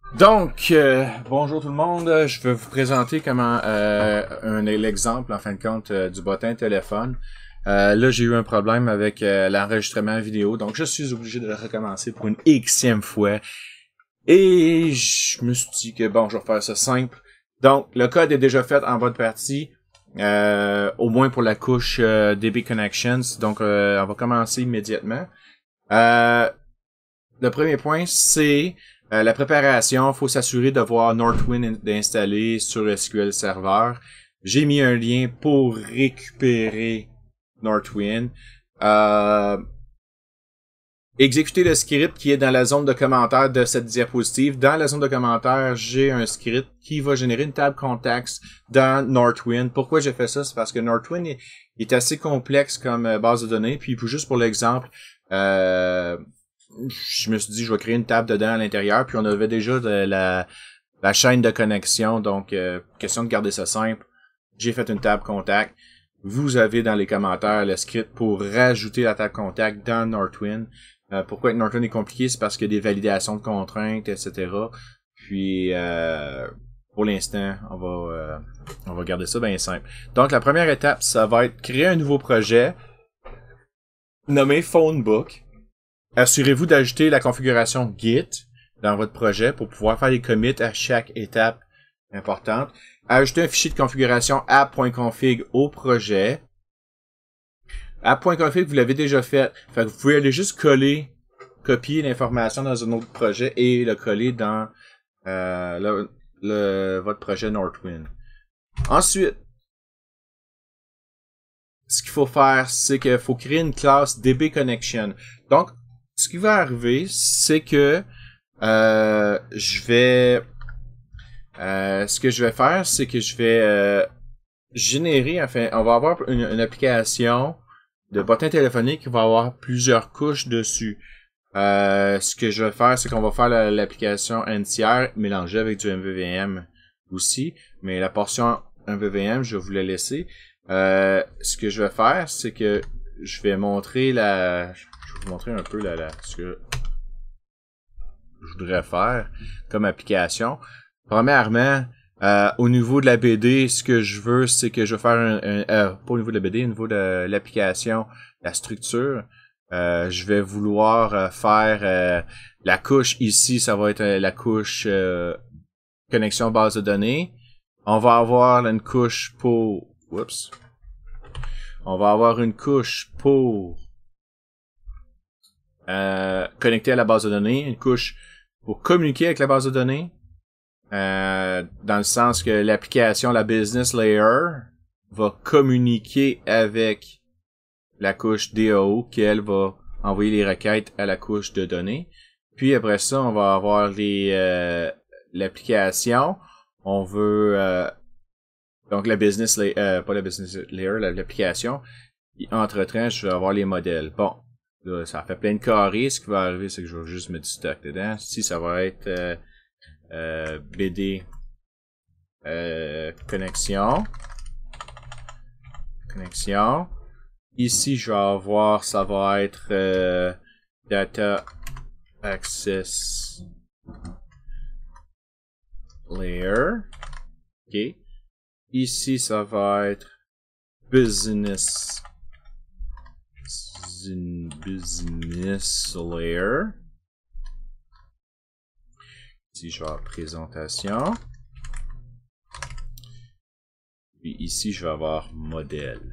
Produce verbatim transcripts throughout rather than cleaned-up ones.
Donc, euh, bonjour tout le monde. Je vais vous présenter comment euh, un l'exemple, en fin de compte, euh, du bottin téléphone. Euh, là, j'ai eu un problème avec euh, l'enregistrement vidéo, donc je suis obligé de le recommencer pour une xème fois. Et je me suis dit que bon, je vais faire ça simple. Donc, le code est déjà fait en bas de partie, euh, au moins pour la couche euh, D B Connections. Donc, euh, on va commencer immédiatement. Euh, le premier point, c'est Euh, la préparation. Il faut s'assurer de voir Northwind d'installer sur S Q L Server. J'ai mis un lien pour récupérer Northwind. Euh, exécuter le script qui est dans la zone de commentaires de cette diapositive. Dans la zone de commentaires, j'ai un script qui va générer une table contacts dans Northwind. Pourquoi j'ai fait ça? C'est parce que Northwind est, est assez complexe comme euh, base de données. Puis juste pour l'exemple, euh, je me suis dit, je vais créer une table dedans à l'intérieur, puis on avait déjà de la, la chaîne de connexion, donc euh, question de garder ça simple. J'ai fait une table contact. Vous avez dans les commentaires le script pour rajouter la table contact dans Northwind. Euh, pourquoi Northwind est compliqué? C'est parce qu'il y a des validations de contraintes, et cetera. Puis, euh, pour l'instant, on va euh, on va garder ça bien simple. Donc, la première étape, ça va être créer un nouveau projet nommé Phonebook. Assurez-vous d'ajouter la configuration Git dans votre projet pour pouvoir faire des commits à chaque étape importante. Ajouter un fichier de configuration app.config au projet. App.config, vous l'avez déjà fait. Fait que vous pouvez aller juste coller, copier l'information dans un autre projet et le coller dans euh, le, le, votre projet Northwind. Ensuite, ce qu'il faut faire, c'est qu'il faut créer une classe D B Connection. Donc, ce qui va arriver, c'est que euh, je vais... Euh, ce que je vais faire, c'est que je vais euh, générer... Enfin, on va avoir une, une application de bottin téléphonique qui va avoir plusieurs couches dessus. Euh, ce que je vais faire, c'est qu'on va faire l'application entière mélangée avec du M V V M aussi. Mais la portion M V V M, je vais vous la laisser. Euh, ce que je vais faire, c'est que je vais montrer la... Je vais vous montrer un peu la, la, ce que je voudrais faire comme application. Premièrement, euh, au niveau de la B D, ce que je veux, c'est que je veux faire un, un euh, pas au niveau de la B D, au niveau de l'application, la structure, euh, je vais vouloir euh, faire euh, la couche ici, ça va être euh, la couche euh, connexion base de données. On va avoir une couche pour... Oups. On va avoir une couche pour Euh, connecter à la base de données, une couche pour communiquer avec la base de données, euh, dans le sens que l'application, la business layer, va communiquer avec la couche D A O, qui elle va envoyer les requêtes à la couche de données. Puis après ça, on va avoir les euh, l'application. On veut euh, donc la business layer, euh, pas la business layer, l'application. Entre-temps, je vais avoir les modèles. Bon. Là, ça fait plein de carrés. Ce qui va arriver, c'est que je vais juste mettre du stock dedans. Ici, ça va être euh, euh, B D euh, connexion. Connexion. Ici, je vais avoir, ça va être euh, Data Access Layer. OK. Ici, ça va être Business Business Layer. Ici, je vais avoir présentation. Puis ici, je vais avoir modèle.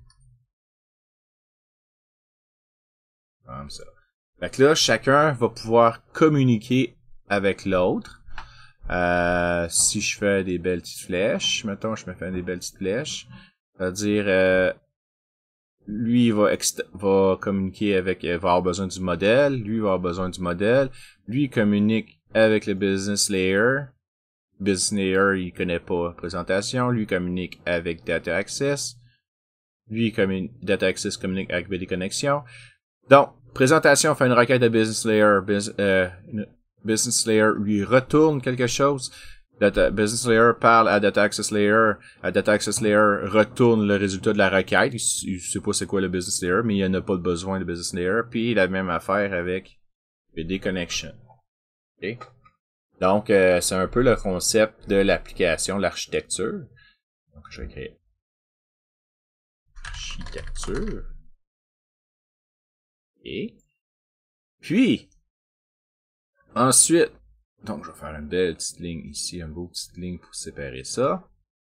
Comme ça. Fait que là, chacun va pouvoir communiquer avec l'autre. Euh, si je fais des belles petites flèches, mettons, je me fais des belles petites flèches. C'est-à-dire... Euh, lui, il va, va communiquer avec, il va avoir besoin du modèle. Lui, il va avoir besoin du modèle. Lui, il communique avec le business layer. Business layer, il connaît pas présentation. Lui, il communique avec Data Access. Lui, il Data Access communique avec B D Connexion. Donc, présentation fait une requête de business layer. Business, euh, business layer lui retourne quelque chose. Data Business Layer parle à Data Access Layer. À Data Access Layer retourne le résultat de la requête. Il ne sait pas c'est quoi le Business Layer, mais il n'y en a pas besoin de Business Layer. Puis la même affaire avec B D Connection. Okay. Donc, euh, c'est un peu le concept de l'application, l'architecture. Donc, je vais créer architecture. Et puis, ensuite, donc je vais faire une belle petite ligne ici, une beau petite ligne pour séparer ça.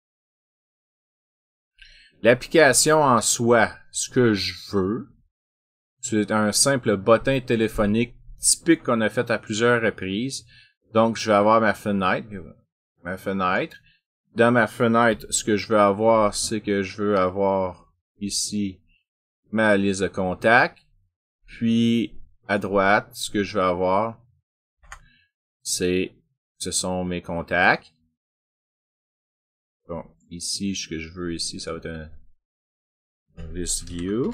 L'application en soi, ce que je veux, c'est un simple bottin téléphonique typique qu'on a fait à plusieurs reprises. Donc, je vais avoir ma fenêtre, ma fenêtre. Dans ma fenêtre, ce que je veux avoir, c'est que je veux avoir ici ma liste de contacts. Puis, à droite, ce que je veux avoir, c'est, ce sont mes contacts. Bon, ici, ce que je veux ici, ça va être un, un list view.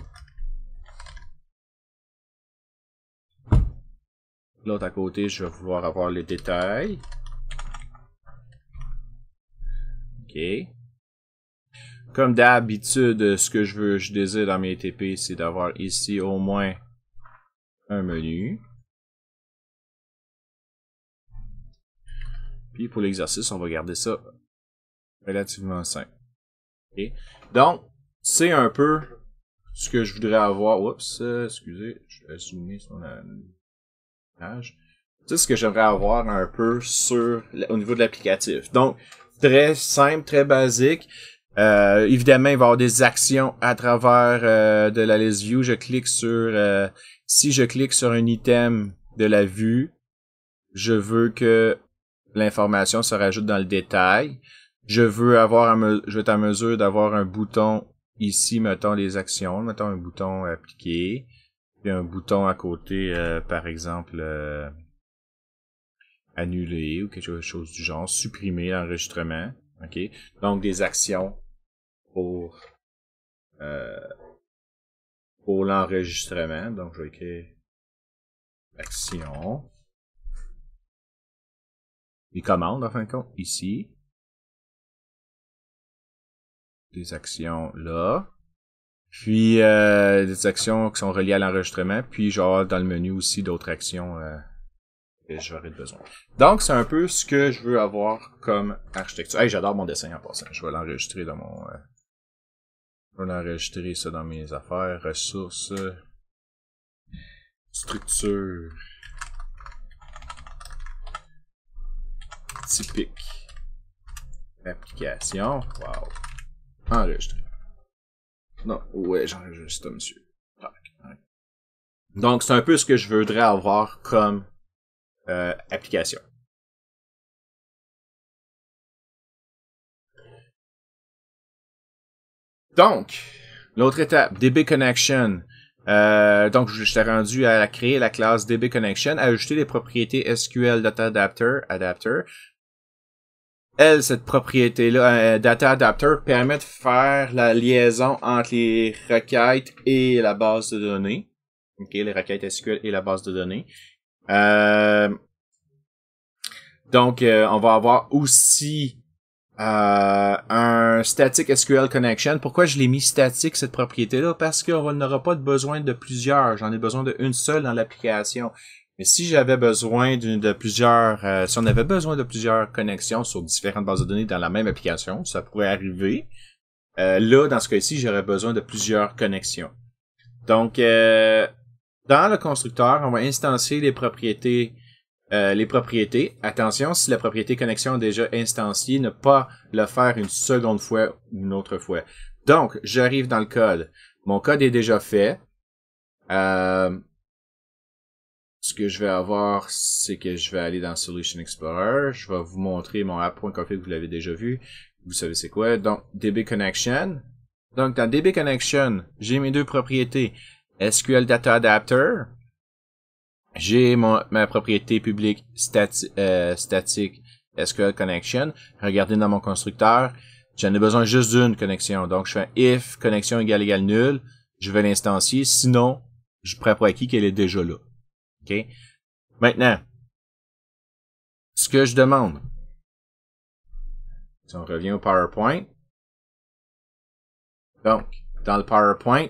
L'autre à côté, je vais vouloir avoir les détails. OK. Comme d'habitude, ce que je veux, je désire dans mes T P, c'est d'avoir ici au moins un menu. Puis pour l'exercice, on va garder ça relativement simple. Okay. Donc, c'est un peu ce que je voudrais avoir. Oups, euh, excusez, je vais zoomer sur la page. C'est ce que j'aimerais avoir un peu sur au niveau de l'applicatif. Donc, très simple, très basique. Euh, évidemment, il va y avoir des actions à travers euh, de la list view. Je clique sur euh, si je clique sur un item de la vue, je veux que l'information se rajoute dans le détail. Je veux avoir un, je veux être en mesure d'avoir un bouton ici, mettons les actions, mettons un bouton appliqué, puis un bouton à côté, euh, par exemple euh, annuler ou quelque chose du genre, supprimer l'enregistrement. Ok, donc des actions pour euh, pour l'enregistrement. Donc je vais écrire action. Les commandes, en fin de compte, ici. Des actions là. Puis euh, des actions qui sont reliées à l'enregistrement. Puis genre dans le menu aussi d'autres actions euh, que j'aurais besoin. Donc c'est un peu ce que je veux avoir comme architecture. Hey, j'adore mon dessin en passant. Je vais l'enregistrer dans mon... Euh, je vais l'enregistrer ça dans mes affaires. Ressources. Structure. Typique. Application. Wow. Enregistré. Non, ouais, j'enregistre, monsieur. Donc, c'est un peu ce que je voudrais avoir comme euh, application. Donc, l'autre étape, D B Connection. Euh, donc, je t'ai rendu à créer la classe D B Connection, à ajouter les propriétés S Q L Data Adapter, Adapter. Elle, cette propriété-là, euh, Data Adapter, permet de faire la liaison entre les requêtes et la base de données. OK, les requêtes S Q L et la base de données. Euh, donc, euh, on va avoir aussi euh, un Static S Q L Connection. Pourquoi je l'ai mis statique, cette propriété-là? Parce qu'on n'aura pas besoin de plusieurs. J'en ai besoin d'une seule dans l'application. Mais si j'avais besoin d'une de plusieurs, euh, si on avait besoin de plusieurs connexions sur différentes bases de données dans la même application, ça pourrait arriver. Euh, là, dans ce cas-ci, j'aurais besoin de plusieurs connexions. Donc, euh, dans le constructeur, on va instancier les propriétés, euh, les propriétés. Attention, si la propriété connexion est déjà instanciée, ne pas le faire une seconde fois ou une autre fois. Donc, j'arrive dans le code. Mon code est déjà fait. Euh, Ce que je vais avoir, c'est que je vais aller dans Solution Explorer. Je vais vous montrer mon app.config, vous l'avez déjà vu. Vous savez c'est quoi. Donc, D B Connection. Donc, dans D B Connection, j'ai mes deux propriétés. S Q L Data Adapter. J'ai mon, ma propriété publique stati euh, statique S Q L Connection. Regardez dans mon constructeur. J'en ai besoin juste d'une connexion. Donc, je fais un if connexion égale égale nul. Je vais l'instancier. Sinon, je prends pour acquis qu'elle est déjà là. OK? Maintenant, ce que je demande, si on revient au PowerPoint, donc, dans le PowerPoint,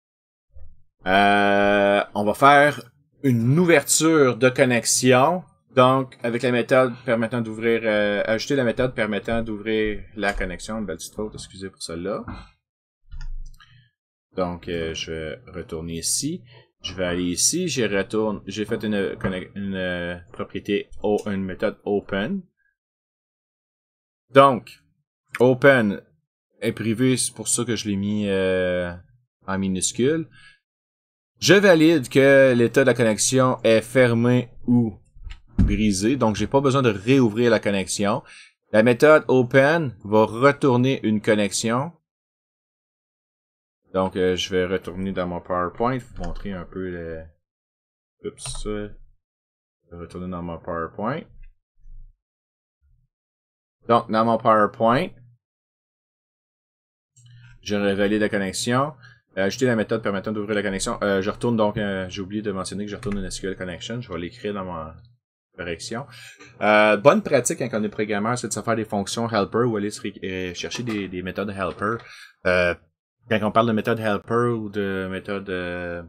euh, on va faire une ouverture de connexion Donc, avec la méthode permettant d'ouvrir, euh, ajouter la méthode permettant d'ouvrir la connexion, une belle petite faute, excusez pour celle-là. Donc, euh, je vais retourner ici. Je vais aller ici, j'y retourne, j'ai fait une, une, une euh, propriété, une méthode open. Donc, open est privé, c'est pour ça que je l'ai mis euh, en minuscule. Je valide que l'état de la connexion est fermé ou brisé, donc j'ai pas besoin de réouvrir la connexion. La méthode open va retourner une connexion. Donc euh, je vais retourner dans mon PowerPoint, vous montrer un peu le... Oups, je vais retourner dans mon PowerPoint. Donc dans mon PowerPoint, je valide la connexion. Euh, ajouter la méthode permettant d'ouvrir la connexion. Euh, je retourne donc, euh, j'ai oublié de mentionner que je retourne une S Q L connection. Je vais l'écrire dans ma correction. Euh, bonne pratique quand on est programmeur, c'est de se faire des fonctions helper ou aller se euh, chercher des, des méthodes helper. Euh, quand on parle de méthode helper ou de méthode euh,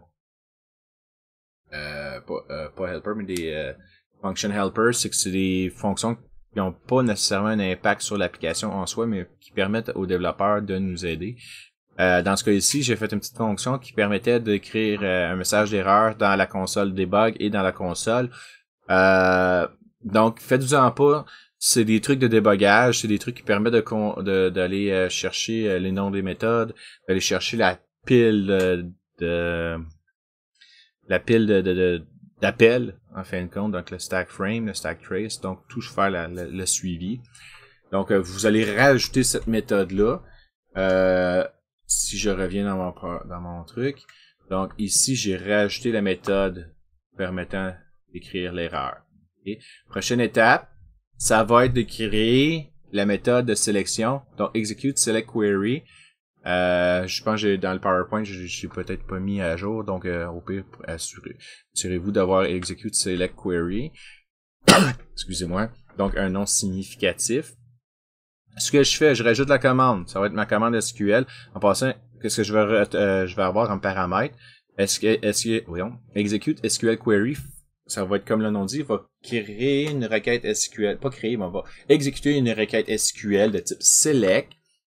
euh, pas, euh, pas helper, mais des euh, function helper, c'est que c'est des fonctions qui n'ont pas nécessairement un impact sur l'application en soi, mais qui permettent aux développeurs de nous aider. Euh, dans ce cas ici, j'ai fait une petite fonction qui permettait d'écrire euh, un message d'erreur dans la console debug et dans la console. Euh, donc, faites-vous-en pas. C'est des trucs de débogage, c'est des trucs qui permettent de de d'aller euh, chercher euh, les noms des méthodes, d'aller chercher la pile de, de la pile de, de, de d'appels en fin de compte, donc le stack frame, le stack trace, donc tout faire la, la, le suivi. Donc, euh, vous allez rajouter cette méthode-là. Euh, si je reviens dans mon dans mon truc, donc ici j'ai rajouté la méthode permettant d'écrire l'erreur. Okay. Prochaine étape, ça va être de créer la méthode de sélection, donc execute select query. Euh, je pense que j'ai dans le PowerPoint, je l'ai peut-être pas mis à jour, donc euh, au pire, assurez, assurez-vous d'avoir execute select query. Excusez-moi. Donc un nom significatif. Ce que je fais, je rajoute la commande. Ça va être ma commande S Q L. En passant, qu'est-ce que je vais euh, je vais avoir en paramètre? Est-ce que est-ce que voyons, execute S Q L query, ça va être comme le nom dit, il va créer une requête S Q L, pas créer, mais on va exécuter une requête S Q L de type select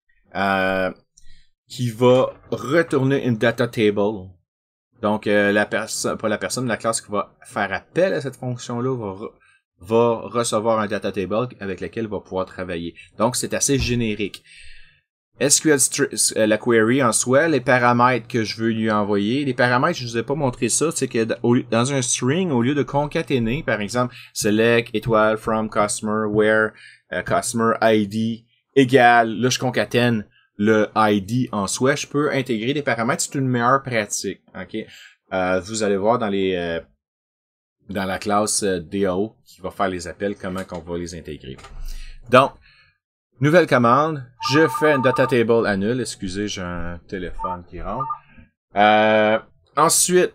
euh, qui va retourner une data table. Donc euh, la personne, pas la personne, la classe qui va faire appel à cette fonction-là va va recevoir un data table avec lequel il va pouvoir travailler. Donc, c'est assez générique. S Q L, la query en soi, les paramètres que je veux lui envoyer. Les paramètres, je ne vous ai pas montré ça, c'est que dans un string, au lieu de concaténer, par exemple, select, étoile, from, customer, where, uh, customer, I D, égale, là, je concatène le I D en soi, je peux intégrer des paramètres. C'est une meilleure pratique. Ok, euh, vous allez voir dans les... Euh, dans la classe D A O qui va faire les appels, comment qu'on va les intégrer. Donc, nouvelle commande, je fais une data table à nul. Excusez, j'ai un téléphone qui rentre. Euh, ensuite,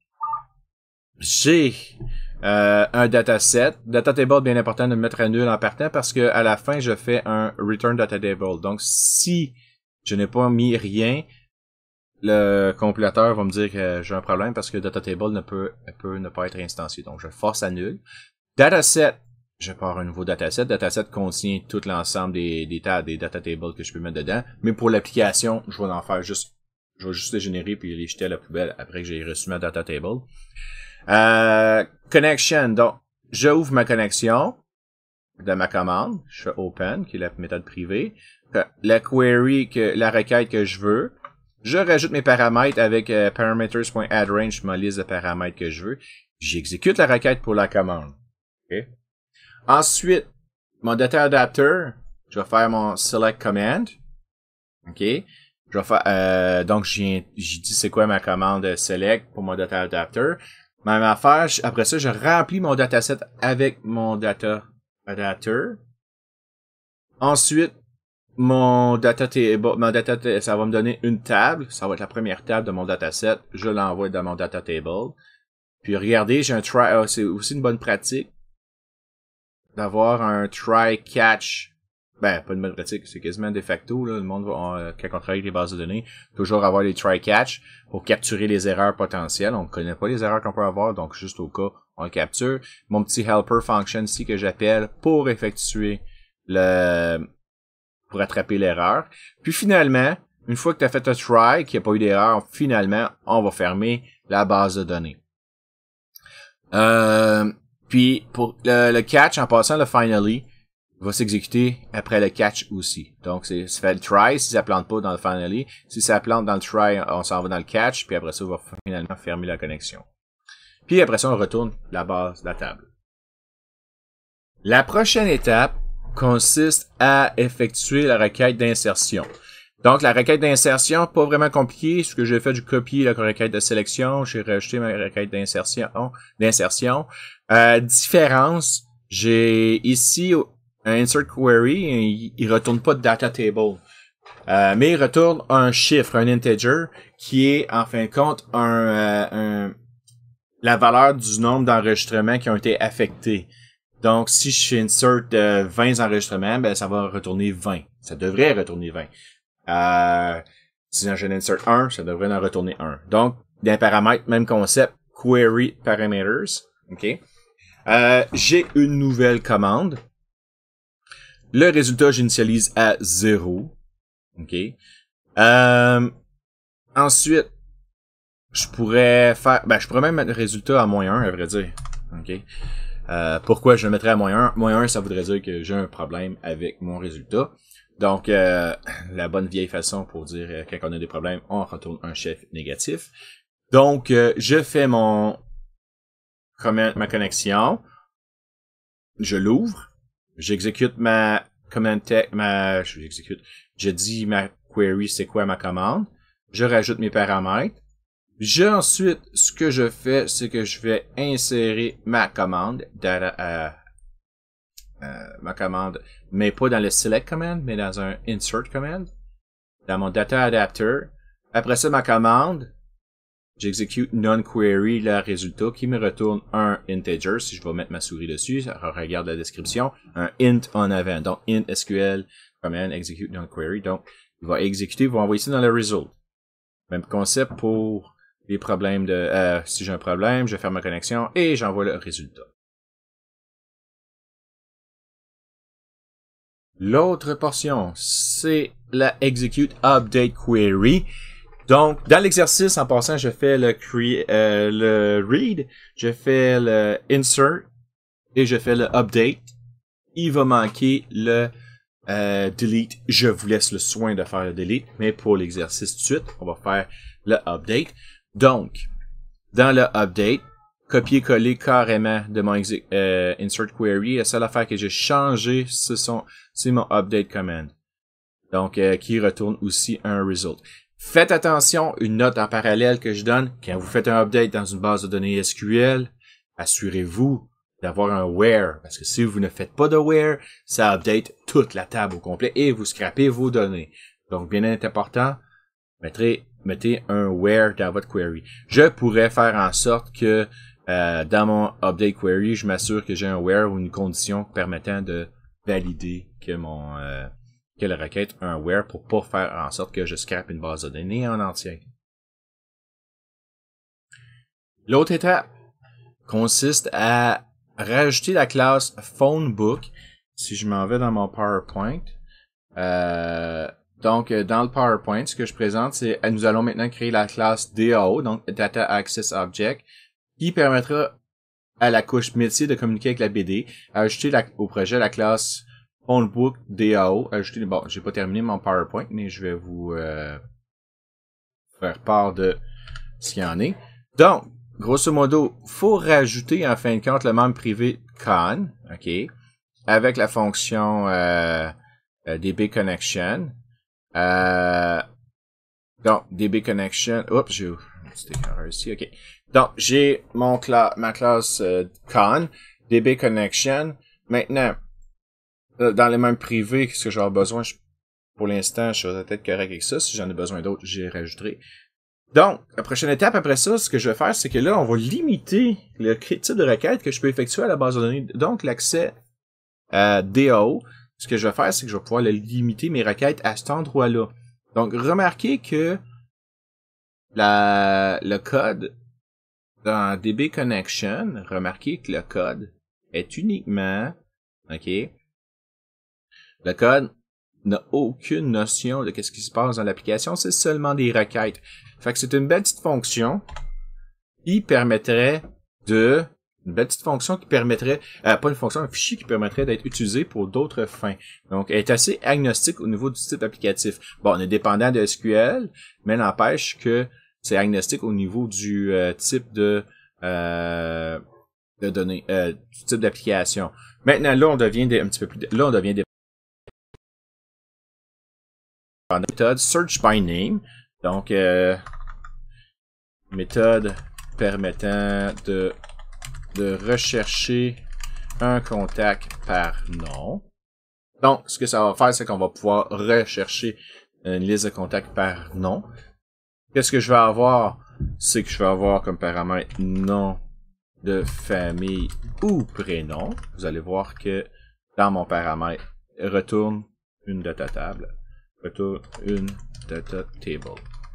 j'ai euh, un dataset. Data table, bien important de le mettre à nul en partant parce que à la fin, je fais un return data table. Donc, si je n'ai pas mis rien, le compilateur va me dire que j'ai un problème parce que datatable ne peut, peut ne pas être instancié. Donc, je force à nul. Dataset, je pars un nouveau dataset. Dataset contient tout l'ensemble des, des, des datatables que je peux mettre dedans. Mais pour l'application, je vais en faire juste, je vais juste les générer puis les jeter à la poubelle après que j'ai reçu ma datatable. Euh, connection. Donc, j'ouvre ma connexion de ma commande. Je fais open, qui est la méthode privée. La query, que, la requête que je veux. Je rajoute mes paramètres avec euh, parameters.addRange, ma liste de paramètres que je veux. J'exécute la requête pour la commande. Okay. Ensuite, mon data adapter, je vais faire mon select command. OK. Je vais faire, euh, donc, j'ai dit c'est quoi ma commande select pour mon data adapter. Même affaire, après ça, je remplis mon dataset avec mon data adapter. Ensuite, Mon data table, mon data, ça va me donner une table. Ça va être la première table de mon dataset. Je l'envoie dans mon data table. Puis regardez, j'ai un try, oh, c'est aussi une bonne pratique d'avoir un try catch ben, pas une bonne pratique, c'est quasiment de facto, là, le monde va, on, quand on travaille avec les bases de données, toujours avoir les try-catch pour capturer les erreurs potentielles. On ne connaît pas les erreurs qu'on peut avoir, donc juste au cas, on le capture. Mon petit helper function ici que j'appelle pour effectuer le, pour attraper l'erreur. Puis finalement, une fois que tu as fait un try, qu'il n'y a pas eu d'erreur, finalement, on va fermer la base de données. Euh, puis pour le, le catch, en passant le finally, va s'exécuter après le catch aussi. Donc, c'est, ça fait le try si ça plante pas dans le finally. Si ça plante dans le try, on s'en va dans le catch, puis après ça, on va finalement fermer la connexion. Puis après ça, on retourne la base de la table. La prochaine étape consiste à effectuer la requête d'insertion. Donc, la requête d'insertion, pas vraiment compliquée. Ce que j'ai fait, j'ai copié la requête de sélection, j'ai rajouté ma requête d'insertion. d'insertion. Euh, différence, j'ai ici un insert query, il, il retourne pas de data table, euh, mais il retourne un chiffre, un integer, qui est en fin de compte un, euh, un la valeur du nombre d'enregistrements qui ont été affectés. Donc, si je fais insert euh, vingt enregistrements, ben ça va retourner vingt. Ça devrait retourner vingt. Euh, si j'en insert un, ça devrait en retourner un. Donc, d'un paramètre, même concept, query parameters. OK. Euh, j'ai une nouvelle commande. Le résultat, j'initialise à zéro. OK. Euh, ensuite, je pourrais faire... Ben, je pourrais même mettre le résultat à moins un, à vrai dire. OK. Euh, pourquoi je le mettrais à moins un? Moins un, ça voudrait dire que j'ai un problème avec mon résultat. Donc, euh, la bonne vieille façon pour dire euh, quand on a des problèmes, on retourne un chiffre négatif. Donc, euh, je fais mon... ma connexion. Je l'ouvre. J'exécute ma command text, ma, j'exécute, je dis ma query, c'est quoi ma commande. Je rajoute mes paramètres. Je, ensuite, ce que je fais, c'est que je vais insérer ma commande, data, euh, euh, ma commande, mais pas dans le select command, mais dans un insert command, dans mon data adapter. Après ça, ma commande, j'exécute non-query le résultat qui me retourne un integer. Si je vais mettre ma souris dessus, regarde la description, un int en avant. Donc, int S Q L, command, execute non-query. Donc, il va exécuter, il va envoyer ça dans le result. Même concept pour les problèmes de, euh, si j'ai un problème, je ferme ma connexion et j'envoie le résultat. L'autre portion, c'est la execute update query. Donc, dans l'exercice, en passant, je fais le, cre euh, le read, je fais le insert et je fais le update. Il va manquer le euh, delete. Je vous laisse le soin de faire le delete, mais pour l'exercice tout de suite, on va faire le update. Donc, dans le update, copier-coller carrément de mon euh, insert query. La seule affaire que j'ai changé, ce sont, c'est mon update command. Donc, euh, qui retourne aussi un result. Faites attention, une note en parallèle que je donne, quand vous faites un update dans une base de données S Q L, assurez-vous d'avoir un where, parce que si vous ne faites pas de where, ça update toute la table au complet et vous scrapez vos données. Donc, bien important, mettez, mettez un where dans votre query. Je pourrais faire en sorte que euh, dans mon update query, je m'assure que j'ai un where ou une condition permettant de valider que mon... Euh, que la requête un where pour pas faire en sorte que je scrape une base de données en entier. L'autre étape consiste à rajouter la classe phonebook. Si je m'en vais dans mon PowerPoint, euh, donc dans le PowerPoint, ce que je présente, c'est nous allons maintenant créer la classe D A O, donc Data Access Object, qui permettra à la couche métier de communiquer avec la B D, ajouter la, au projet la classe phonebook D A O, ajouter, bon, j'ai pas terminé mon PowerPoint, mais je vais vous euh, faire part de ce qu'il y en est. Donc, grosso modo, faut rajouter en fin de compte le membre privé con, ok, avec la fonction euh, D B connection. Euh, donc, D B connection, oups, j'ai une petite erreur ici, ok. Donc, j'ai mon cla ma classe euh, con, D B connection. Maintenant, dans les mêmes privés, qu'est-ce que j'aurai besoin? Je, pour l'instant, je serais peut-être correct avec ça. Si j'en ai besoin d'autres, j'y rajouterai. Donc, la prochaine étape après ça, ce que je vais faire, c'est que là, on va limiter le type de requête que je peux effectuer à la base de données. Donc, l'accès à D A O, ce que je vais faire, c'est que je vais pouvoir le limiter mes requêtes à cet endroit-là. Donc, remarquez que la, le code dans D B Connection, remarquez que le code est uniquement, ok, le code n'a aucune notion de qu'est-ce qui se passe dans l'application, c'est seulement des requêtes. Fait que c'est une belle petite fonction qui permettrait de, une belle petite fonction qui permettrait, euh, pas une fonction, un fichier qui permettrait d'être utilisé pour d'autres fins. Donc, elle est assez agnostique au niveau du type applicatif. Bon, on est dépendant de S Q L, mais n'empêche que c'est agnostique au niveau du euh, type de, euh, de données, euh, du type d'application. Maintenant, là, on devient des, un petit peu plus, là, on devient des méthode search by name. Donc, euh, méthode permettant de, de rechercher un contact par nom. Donc, ce que ça va faire, c'est qu'on va pouvoir rechercher une liste de contacts par nom. Qu'est-ce que je vais avoir? C'est que je vais avoir comme paramètre nom de famille ou prénom. Vous allez voir que dans mon paramètre, retourne une data table. Retourne une data table.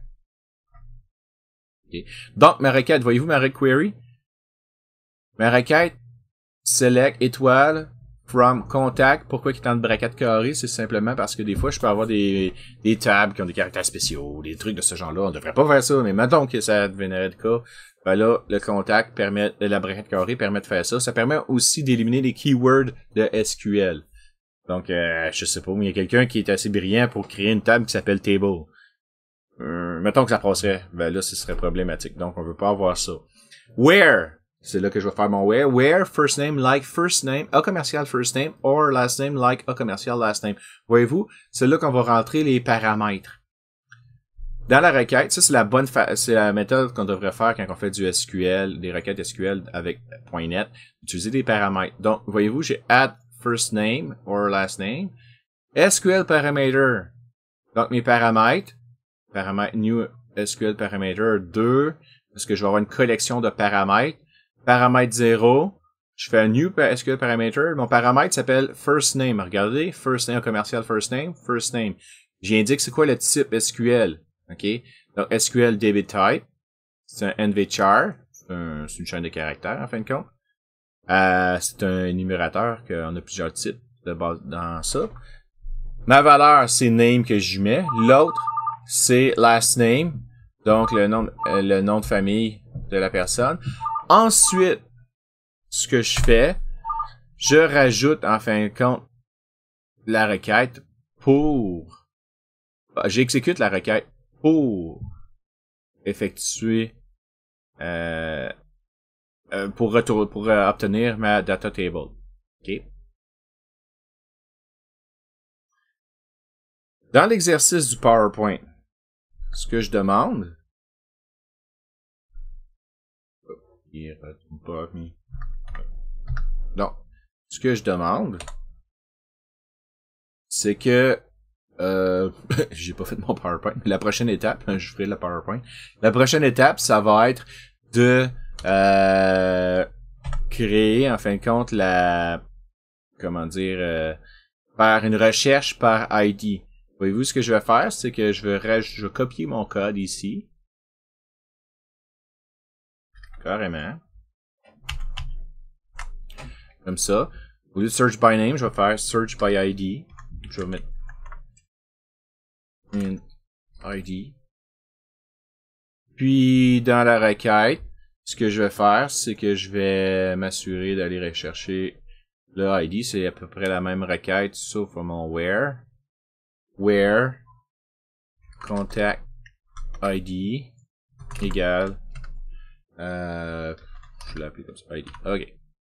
Okay. Donc, ma requête, voyez-vous ma query? Ma requête, select étoile from contact. Pourquoi il est en bracket carré? C'est simplement parce que des fois, je peux avoir des, des tables qui ont des caractères spéciaux, des trucs de ce genre-là. On devrait pas faire ça, mais mettons que ça deviendrait le cas. Ben là, le contact permet, la bracket carré permet de faire ça. Ça permet aussi d'éliminer les keywords de S Q L. Donc, euh, je sais pas, mais il y a quelqu'un qui est assez brillant pour créer une table qui s'appelle table. Euh, mettons que ça passerait. Ben là, ce serait problématique. Donc, on veut pas avoir ça. Where? C'est là que je vais faire mon where. Where first name like first name, A commercial first name, or last name like A commercial last name. Voyez-vous? C'est là qu'on va rentrer les paramètres. Dans la requête, ça c'est la bonne fa c'est la méthode qu'on devrait faire quand on fait du S Q L, des requêtes S Q L avec .NET, utiliser des paramètres. Donc, voyez-vous, j'ai add first name or last name, S Q L parameter. Donc, mes paramètres, paramètres new S Q L parameter deux, parce que je vais avoir une collection de paramètres. Paramètre zéro, je fais un new S Q L parameter. Mon paramètre s'appelle first name. Regardez, first name commercial first name, first name. J'indique c'est quoi le type S Q L. OK? Donc, S Q L D B type. C'est un N V char. C'est un, une chaîne de caractères, en fin de compte. Euh, c'est un énumérateur qu'on a plusieurs types de base dans ça. Ma valeur, c'est name que je mets. L'autre, c'est last name. Donc, le nom, euh, le nom de famille de la personne. Ensuite, ce que je fais, je rajoute, en fin de compte, la requête pour... J'exécute la requête pour effectuer... Euh, euh, pour, retour, pour euh, obtenir ma data table. OK? Dans l'exercice du PowerPoint, ce que je demande... Il retourne pas mis. Donc, ce que je demande, c'est que euh, j'ai pas fait mon PowerPoint. La prochaine étape, je ferai le PowerPoint. La prochaine étape, ça va être de euh, créer, en fin de compte, la comment dire, euh, faire une recherche par I D. Voyez-vous, ce que je vais faire, c'est que je vais, je vais copier mon code ici. Carrément. Comme ça. Au lieu de search by name, je vais faire search by I D. Je vais mettre une I D. Puis, dans la requête, ce que je vais faire, c'est que je vais m'assurer d'aller rechercher le I D. C'est à peu près la même requête, sauf mon where. Where contact I D égale Euh, je l'ai appelé comme ça, I D. OK.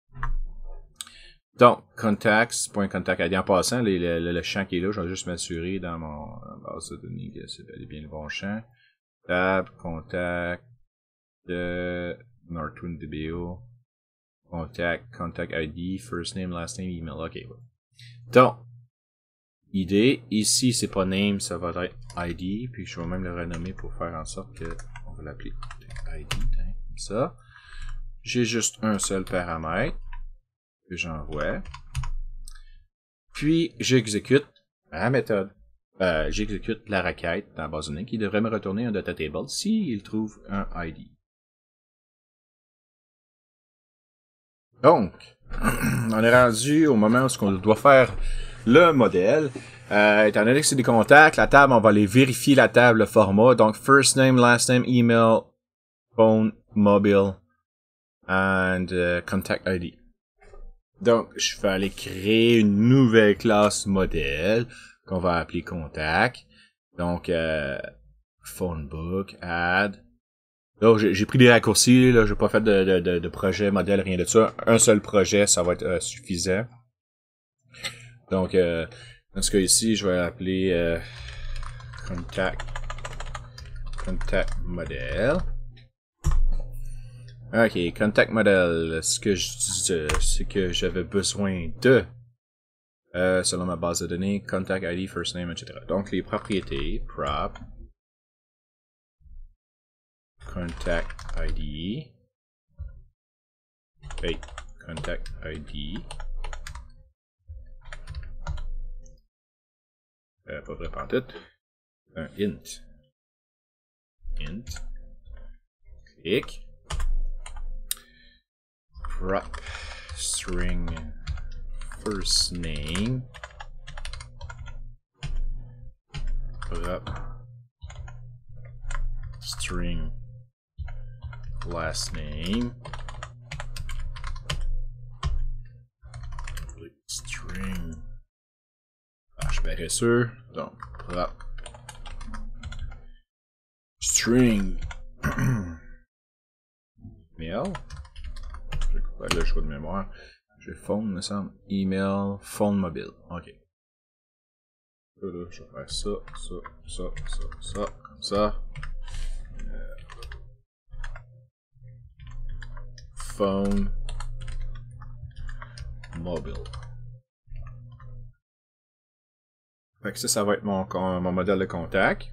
Donc, contacts, point contact I D. En passant, les, le, le, le champ qui est là, je vais juste m'assurer dans mon base de données que c'est bien le bon champ. Tab, contact, de Norton D B O, contact, contact I D, first name, last name, email. OK. Donc, I D, ici, c'est pas name, ça va être I D, puis je vais même le renommer pour faire en sorte que on va l'appeler I D. Ça. J'ai juste un seul paramètre que j'envoie. Puis, j'exécute la méthode. Euh, j'exécute la requête dans la base de données qui devrait me retourner un data table s'il trouve un I D. Donc, on est rendu au moment où on doit faire le modèle. Euh, étant donné que c'est des contacts, la table, on va aller vérifier la table, le format. Donc, first name, last name, email, phone, mobile, and uh, contact I D. Donc, je vais aller créer une nouvelle classe modèle qu'on va appeler contact. Donc, euh, phonebook, add. Là, j'ai pris des raccourcis, là, j'ai pas fait de, de, de, de projet, modèle, rien de ça. Un seul projet, ça va être euh, suffisant. Donc, euh, dans ce cas ici, je vais l'appeler euh, contact, contact model. Ok, contact model. Ce que je disais, c'est que j'avais besoin de, euh, selon ma base de données, contact I D, first name, et cetera. Donc, les propriétés, prop, contact I D, hey, contact I D, euh, pas vrai par tout, un int, int, clic, prop, string, first name, prop, string, last name, string, ah, je suis paresseux, donc, prop, string, email, je vais couper le choix de mémoire, je vais phone, me semble, email, phone mobile, ok. Là, je vais faire ça, ça, ça, ça, ça, comme ça. Euh, phone mobile. Fait que ça, ça va être mon, mon modèle de contact.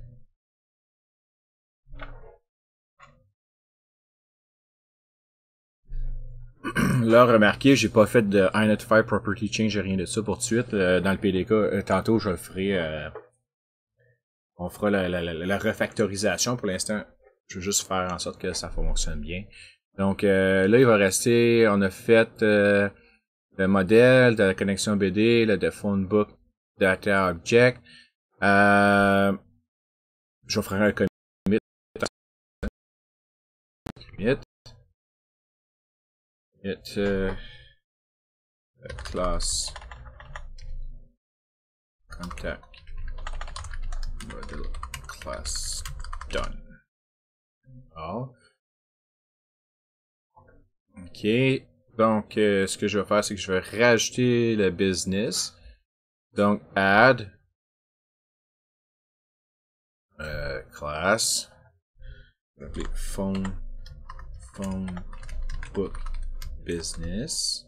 Là, remarquez, j'ai pas fait de identify property change, rien de ça pour tout de suite. Euh, dans le P D K, euh, tantôt, je le ferai. Euh, on fera la, la, la, la refactorisation. Pour l'instant, je veux juste faire en sorte que ça fonctionne bien. Donc euh, là, il va rester. On a fait euh, le modèle de la connexion B D, le de phonebook data object. Euh, je vais faire un commit. Commit. It uh, class contact model class done. All. Ok. Donc, euh, ce que je vais faire, c'est que je vais rajouter le business. Donc, add euh, class. Je vais appeler phone phone book business.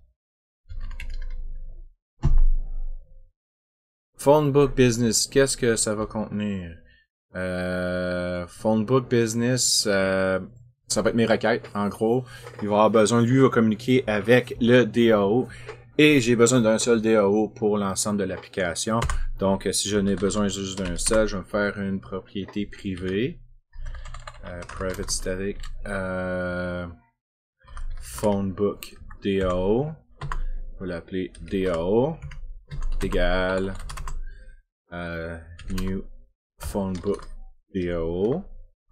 Phonebook business, qu'est-ce que ça va contenir? Euh, phonebook business, euh, ça va être mes requêtes, en gros. Il va avoir besoin, lui, de communiquer avec le D A O. Et j'ai besoin d'un seul D A O pour l'ensemble de l'application. Donc, si je n'ai besoin juste d'un seul, je vais me faire une propriété privée. Euh, private static. Euh, phonebook D A O, on va l'appeler D A O égale euh, new phonebook D A O.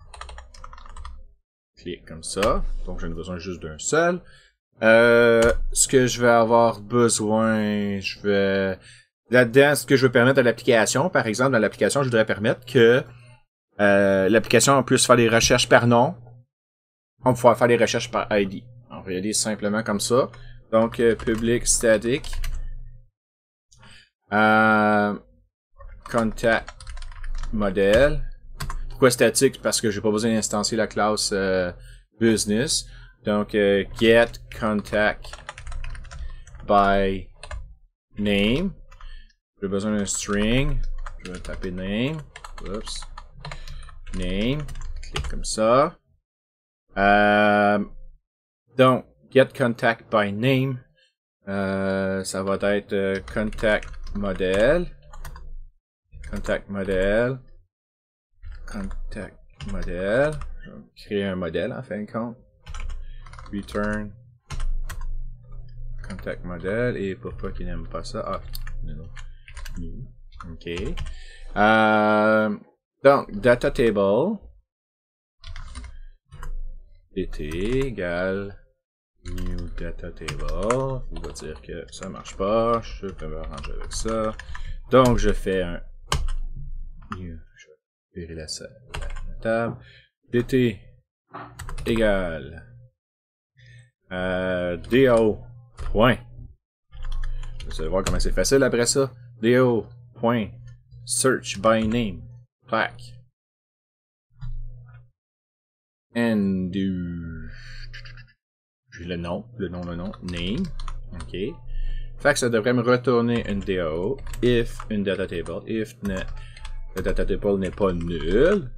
Clique comme ça. Donc j'en ai besoin juste d'un seul. Euh, ce que je vais avoir besoin, je vais là-dedans, ce que je veux permettre à l'application, par exemple, dans l'application, je voudrais permettre que euh, l'application puisse faire des recherches par nom. On va pouvoir faire des recherches par I D. On va y aller simplement comme ça. Donc, euh, public static. Euh, contact model. Pourquoi statique? Parce que j'ai pas besoin d'instancier la classe euh, business. Donc, euh, get contact by name. J'ai besoin d'un string. Je vais taper name. Oups. Name. Clique comme ça. Euh, donc, get contact by name. Euh, ça va être euh, contact model. Contact model. Contact model. Je vais créer un modèle en fin de compte. Return. Contact model. Et pourquoi qu'il n'aime pas ça? Ah, non. OK. Euh, donc, data table. dt égale new data table. Il va dire que ça marche pas. Je peux me arranger avec ça. Donc, je fais un new. Je vais virer la, la, la table. dt égale euh, do point. Vous allez voir comment c'est facile après ça. do point search by name plaque. And do j'ai le nom, le nom, le nom, name. OK. Fait que ça devrait me retourner une D A O if une data table. If le data table n'est pas nul.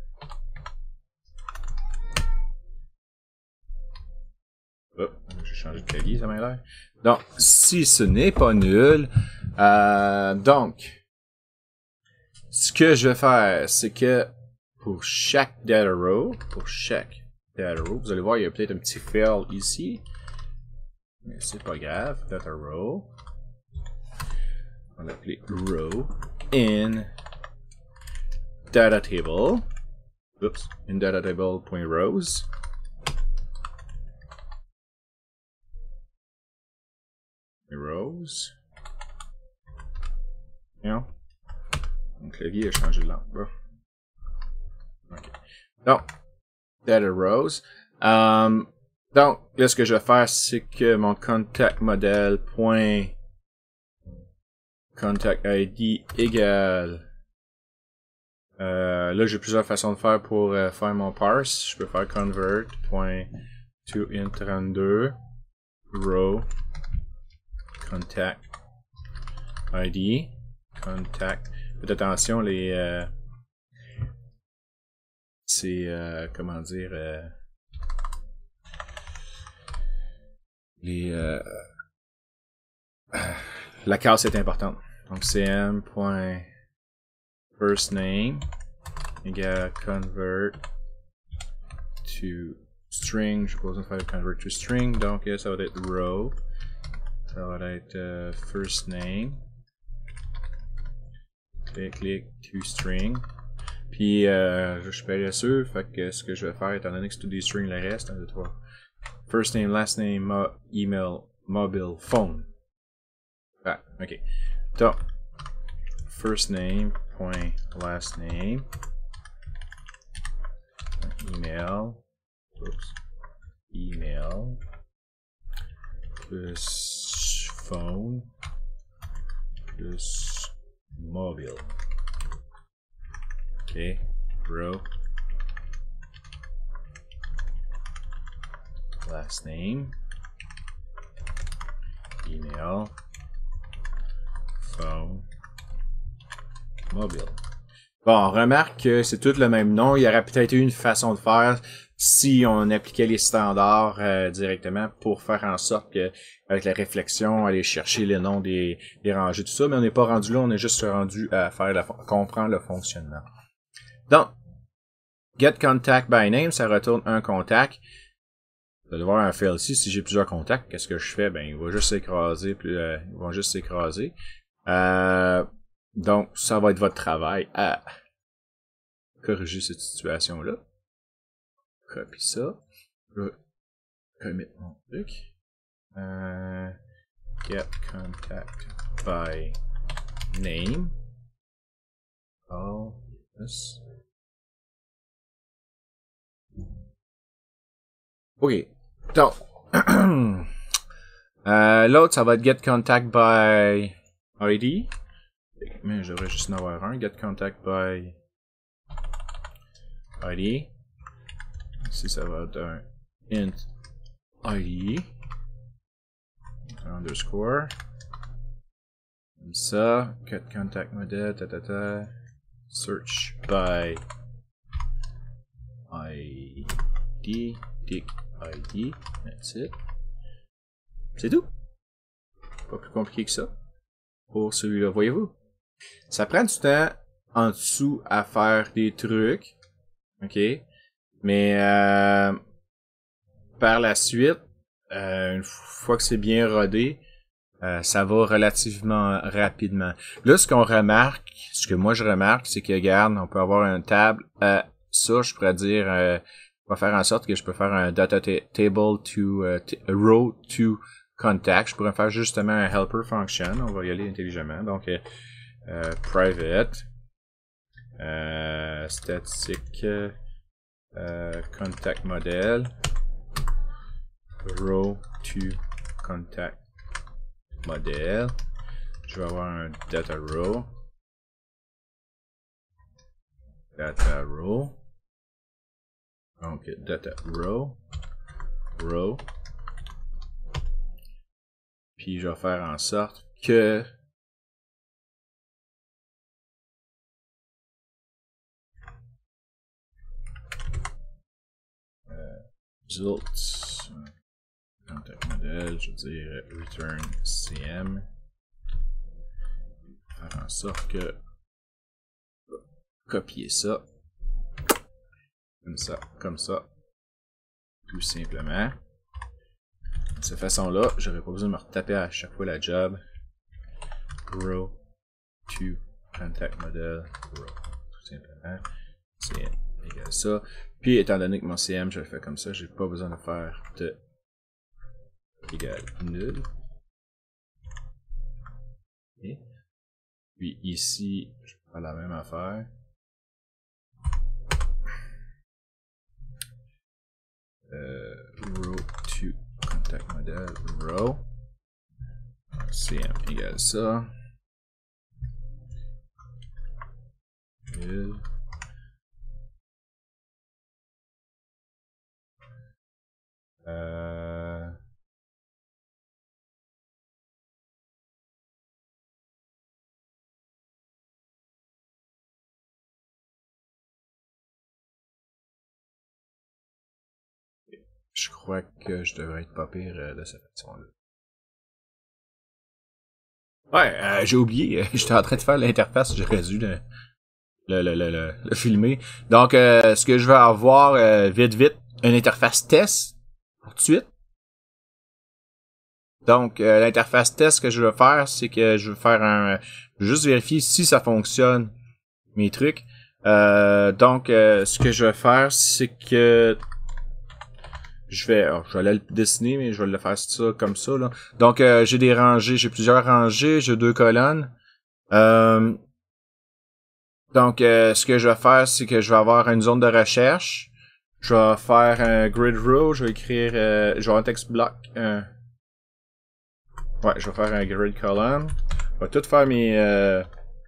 Oh, j'ai changé de clavier, ça m'a l'air. Donc, si ce n'est pas nul, euh, donc, ce que je vais faire, c'est que pour chaque data row, pour chaque data row, vous allez voir, il y a peut-être un petit fail ici. Mais c'est pas grave. Data row. On va l'appeler row in data table. Oups. In data table.rows. Rows. Non. Mon clavier a changé de langue. OK. Donc, data rows. Um, donc, là, ce que je vais faire, c'est que mon contact model point contact I D égale. Euh, là, j'ai plusieurs façons de faire pour euh, faire mon parse. Je peux faire convert point to int trente-deux row contact I D contact. Faites attention, les euh, c'est euh, comment dire euh, les euh, la case est importante. Donc cm.firstName égale convert to string. Je suppose faire convert to string. Donc ça va être row. Ça va être uh, firstName. Clic, clic, to string. Puis euh, je suis paresseux, fait que ce que je vais faire, étant donné que c'est tout des strings, le reste, un, deux, trois. First name, last name, mo email, mobile, phone. Ah, ok. Donc, first name, point, last name, email, oops, email, plus phone, plus mobile. Ok, row, last name, email, phone, mobile. Bon, on remarque que c'est tout le même nom. Il y aurait peut-être eu une façon de faire si on appliquait les standards euh, directement pour faire en sorte que, avec la réflexion, aller chercher les noms des, des rangées, tout ça. Mais on n'est pas rendu là, on est juste rendu à faire la, comprendre le fonctionnement. Donc, get contact by name, ça retourne un contact. Vous allez voir un fail ici, si j'ai plusieurs contacts, qu'est-ce que je fais? Ben, il va juste s'écraser, puis euh, ils vont juste s'écraser. Euh, donc, ça va être votre travail à corriger cette situation-là. Copie ça. Je commit mon truc. Euh, get contact by name. Oh, yes. OK. Donc, euh, l'autre, ça va être get contact by I D. Mais je devrais juste en avoir un. Get contact by I D. Ici, ça va être un int I D. Underscore. Comme ça. Get contact model. Ta, ta, ta. Search by I D. Dick I D. That's it. C'est tout. pas plus compliqué que ça. Pour celui-là, voyez-vous? Ça prend du temps en dessous à faire des trucs. OK? Mais euh, par la suite, euh, une fois que c'est bien rodé, euh, ça va relativement rapidement. Là, ce qu'on remarque, ce que moi je remarque, c'est que, regarde, on peut avoir une table. Euh, ça, je pourrais dire, euh, on va faire en sorte que je peux faire un data table to uh, row to contact. Je pourrais faire justement un helper function. On va y aller intelligemment. Donc, euh, euh, private, euh, static, euh, contact model, row to contact model. Je vais avoir un data row, data row. Donc, data row, row. Puis, je vais faire en sorte que euh, results, contact model, je veux dire return C M. Faire en sorte que copier ça. Comme ça, comme ça. Tout simplement. De cette façon-là, j'aurais pas besoin de me retaper à chaque fois la job. Row to contact model. Row. Tout simplement. C M égale ça. Puis, étant donné que mon C M, je le fais comme ça, j'ai pas besoin de faire de égale nul. Et puis ici, je vais faire la même affaire. Euh, row to contact model row. C M égale ça. Nul. Euh... Je crois que je devrais être pas pire euh, de cette façon-là. Ouais, euh, j'ai oublié. J'étais en train de faire l'interface, j'aurais dû le, le, le, le, le, le filmer. Donc, euh, ce que je vais avoir, euh, vite, vite, une interface test, tout de suite. Donc, euh, l'interface test que je veux faire, c'est que je veux faire un... Je veux juste vérifier si ça fonctionne, mes trucs. Euh, donc, euh, ce que je vais faire, c'est que... Je vais, alors, je vais aller le dessiner, mais je vais le faire ça comme ça, là. Donc, euh, j'ai des rangées, j'ai plusieurs rangées, j'ai deux colonnes. Euh, donc, euh, ce que je vais faire, c'est que je vais avoir une zone de recherche. Je vais faire un grid row, je vais écrire, euh, je vais avoir un text block. Euh, ouais, je vais faire un grid column. Je vais tout faire mes, euh,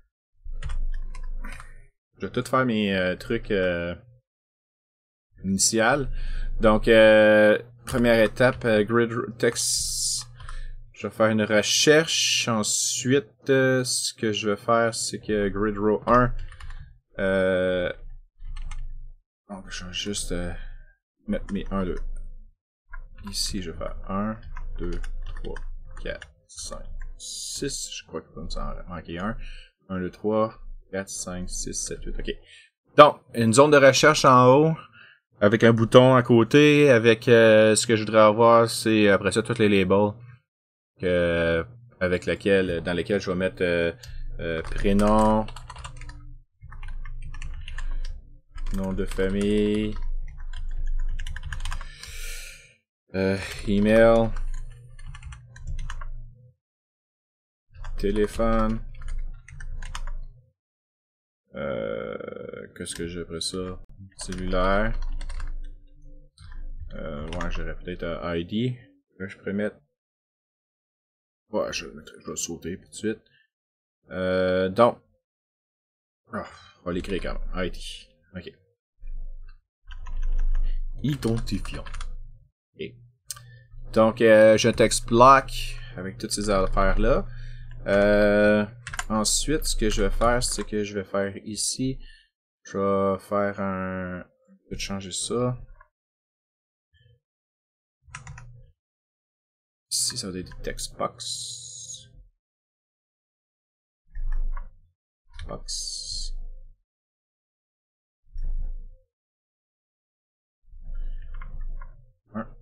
je vais tout faire mes euh, trucs euh, initiales. Donc, euh, première étape, euh, grid text. Je vais faire une recherche. Ensuite, euh, ce que je vais faire, c'est que grid row un. Euh, donc, je vais juste euh, mettre mes un, deux. Ici, je vais faire un, deux, trois, quatre, cinq, six. Je crois que comme ça en manquer un. un, deux, trois, quatre, cinq, six, sept, huit. OK. Donc, une zone de recherche en haut. Avec un bouton à côté, avec euh, ce que je voudrais avoir, c'est après ça tous les labels que, avec lesquels, dans lesquels je vais mettre euh, euh, prénom, nom de famille, euh, email, téléphone, euh, qu'est-ce que j'ai après ça, cellulaire. Euh, ouais, j'aurais peut-être un I D que je pourrais mettre. Ouais, je, je vais sauter tout de suite. Euh, donc. Oh, on va l'écrire quand même. I D. Ok. Identifiant. Okay. Donc, euh, j'ai un text block avec toutes ces affaires-là. Euh, ensuite, ce que je vais faire, c'est que je vais faire ici. Je vais faire un. Je vais changer ça. Ici, ça va être des text box. Box. Un.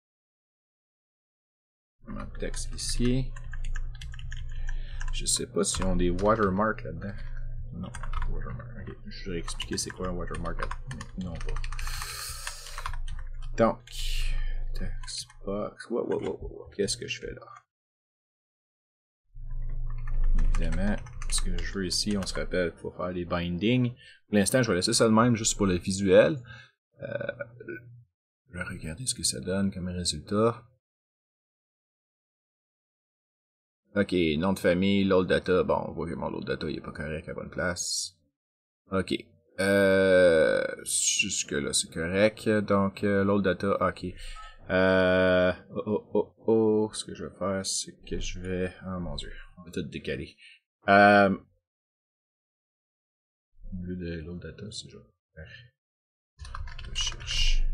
Un texte ici. Je sais pas si on a des watermarks là-dedans. Non, watermark. Ok, je vais expliquer c'est quoi un watermark. Non pas. Donc, text box. Wow, wow, wow, wow. Qu'est-ce que je fais là? Évidemment, ce que je veux ici, on se rappelle qu'il faut faire des bindings. Pour l'instant, je vais laisser ça de même juste pour le visuel. Euh, je vais regarder ce que ça donne comme résultat. Ok, nom de famille, load data. Bon, on voit que mon load data il est pas correct à bonne place. Ok. Euh, jusque là c'est correct. Donc, euh, load data, ok. Euh, oh, oh, oh, oh. Ce que je vais faire, c'est que je vais... Oh mon dieu, on va tout décaler. Euh, au lieu de load data, c'est je vais faire recherche.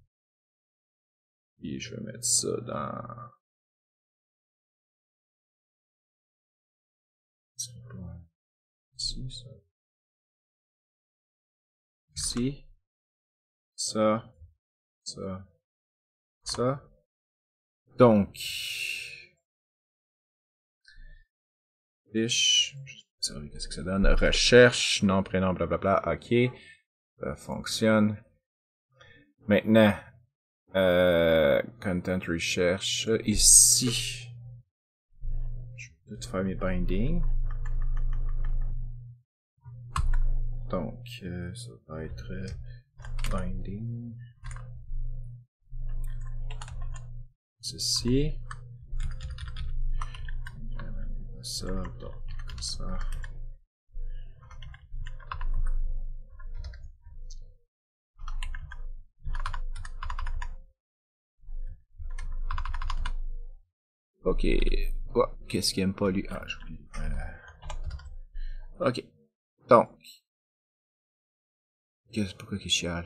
Et je vais mettre ça dans... Ici, ça. Ici. Ça. Ça. Ça. Donc. Fiche. Qu'est-ce que ça donne? Recherche. Nom, prénom, blablabla. Ok. Ça fonctionne. Maintenant. Euh, content recherche. Ici. Je vais tout faire mes bindings. Donc, euh, ça va être euh, binding. Ceci. Ça, donc, comme ça. Ok. Oh, qu'est-ce qu'il aime pas lui? Ah, j'oublie. Euh... Ok. Donc. Qu'est-ce pourquoi qu'il chiale?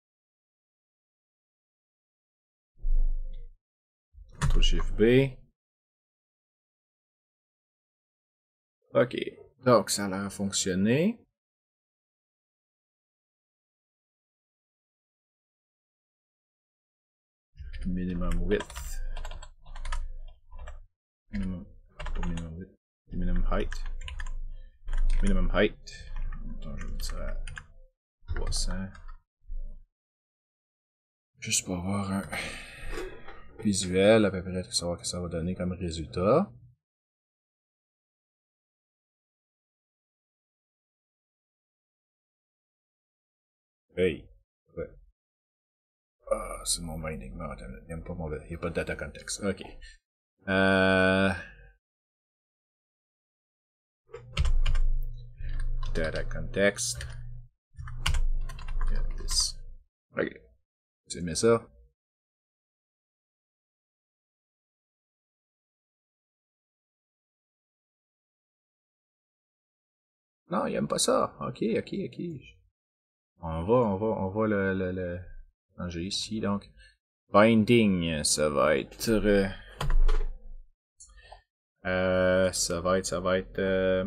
contrôle shift B. Ok. Donc, ça a l'air fonctionner. Minimum width. Minimum, minimum width. Minimum height. Minimum height. Attends, je vais mettre ça à trois cents. Juste pour avoir un visuel à peu près, savoir ce que ça va donner comme résultat. Hey. Ouais. Ah, c'est mon binding. Non, attends, il n'y a pas mon, il n'y a pas de data context. Ok. Euh... Data context. Get this. Ok. Tu mets ça. Non, il aime pas ça. Ok, ok, ok. On va, on va, on va le, le, le changer ici, donc. Binding, ça va être... Euh, ça va être, ça va être... Euh,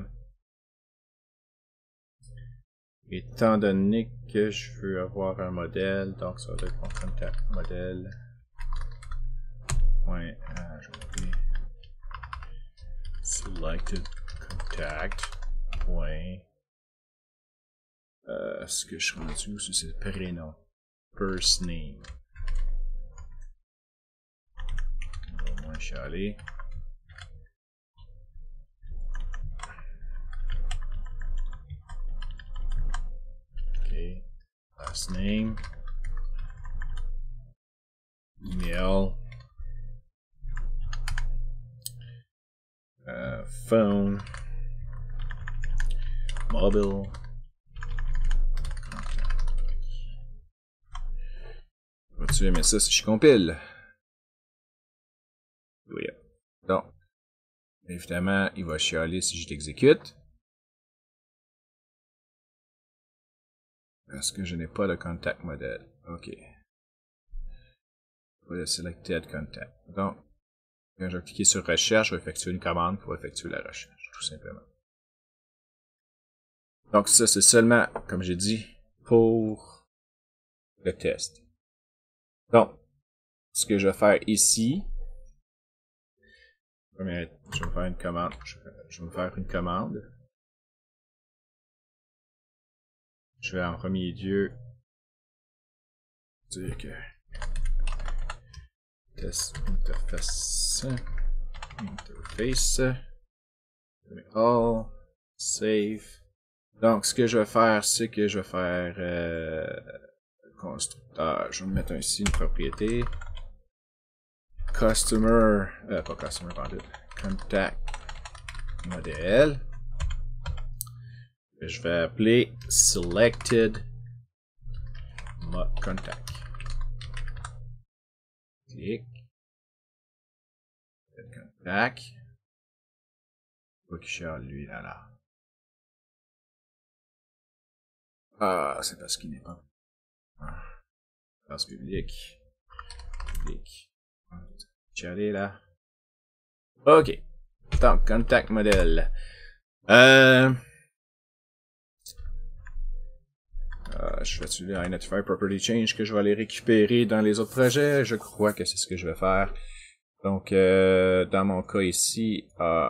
étant donné que je veux avoir un modèle, donc ça va être mon contact modèle. Point, euh, je vais selected contact. Point. Euh, est-ce que je suis rendu où c'est le prénom? First name. Au moins, je suis allé. Ok. Last name. Email. Uh, phone. Mobile. Vas-tu aimer ça si je compile? Oui. Donc, évidemment, il va chialer si je l'exécute. Parce que je n'ai pas de contact modèle. OK. Je vais le selected contact. Donc, quand je vais cliquer sur recherche, je vais effectuer une commande pour effectuer la recherche, tout simplement. Donc ça, c'est seulement, comme j'ai dit, pour le test. Donc, ce que je vais faire ici, je vais me faire une commande. Je vais me faire une commande. Je vais en premier lieu dire que test interface interface all save. Donc ce que je vais faire, c'est que je vais faire euh, constructeur. Je vais mettre ici une propriété customer euh, pas customer vended contact model. Je vais appeler selected contact. Clic. Contact. Faut qu'il chiale lui là là. Ah, c'est parce qu'il n'est pas. Ah. Place publique. Public. Chialer là. Ok. Donc, contact model. Euh. Euh, je fais celui-là Identify Property Change que je vais aller récupérer dans les autres projets. Je crois que c'est ce que je vais faire. Donc, euh, dans mon cas ici, euh,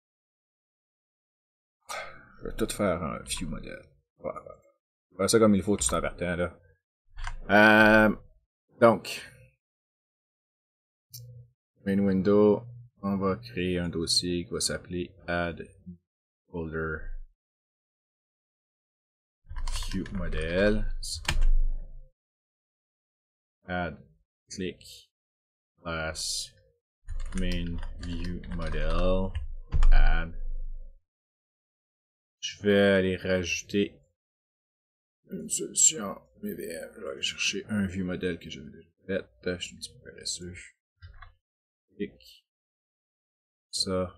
je vais tout faire un view model. Voilà. Faire ça comme il faut tout en partant, là. Euh, donc, main window, on va créer un dossier qui va s'appeler add folder view model. Add click class main view model add. Je vais aller rajouter une solution V V M. Je vais aller chercher un view model que j'avais déjà fait. Je suis un petit peu paresseux. Clic. Ça.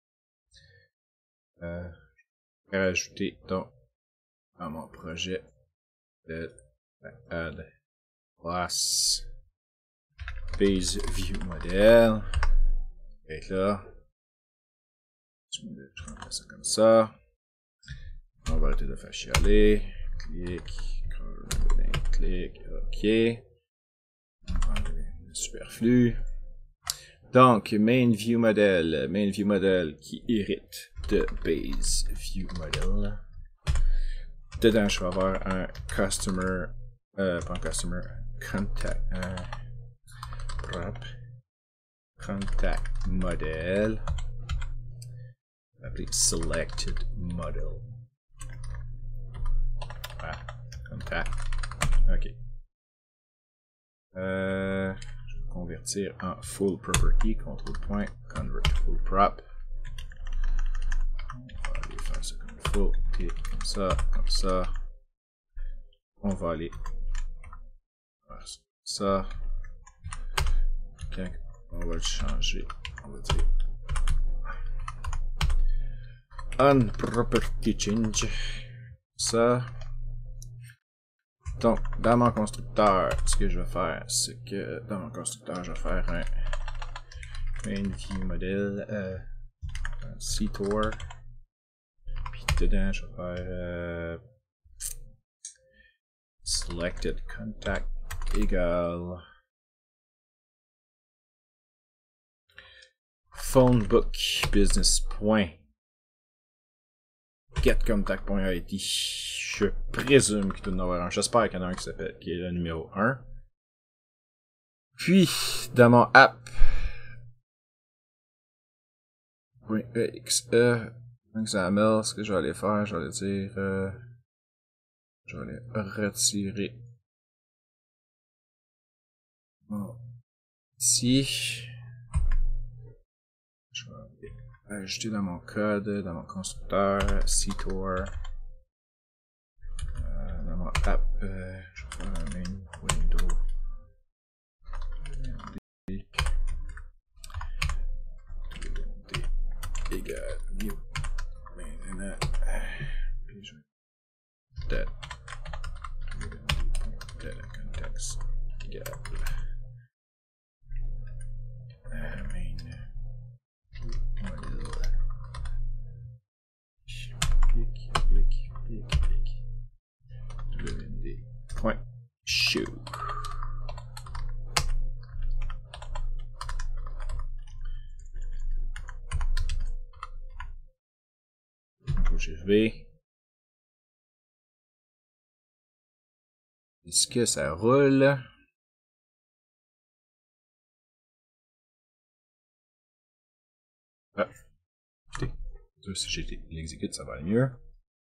Euh, je vais rajouter donc dans mon projet de add class base view model. Et là, je vais faire ça comme ça. On va arrêter de faire chialer. Clic, clic, ok. On va enlever le superflu. Donc, main view model, main view model qui hérite de base view model. Dedans, je vais avoir un customer, euh, pas un customer, contact, un prop, contact model, appelé selected model. Ah, contact. Ok. Euh, je vais convertir en full property, control point, convert full prop. On va aller faire ça comme il faut, et comme ça, comme ça. On va aller faire ça. Quand on va le changer, on va dire on property change. Ça. Donc, dans mon constructeur, ce que je vais faire, c'est que dans mon constructeur, je vais faire un main view model, euh, un ctor. Puis dedans, je vais faire euh, selected contact égale phonebook business point getcontact.id. Je présume qu'il doit y en avoir un. J'espère qu'il y en a un qui s'appelle, qui est le numéro un. Puis, dans mon app, .exe, examl, ce que je vais aller faire, je vais aller dire, euh, je vais aller retirer mon ici. Je vais aller ajouter dans mon code, dans mon constructeur, ctor. Dans mon app, euh, je vais faire un main window égale new main puis je vais data context égale main model pic pic pic je vais. Est-ce que ça roule? Ah, écoutez, si j'ai l'exécute, ça va aller mieux.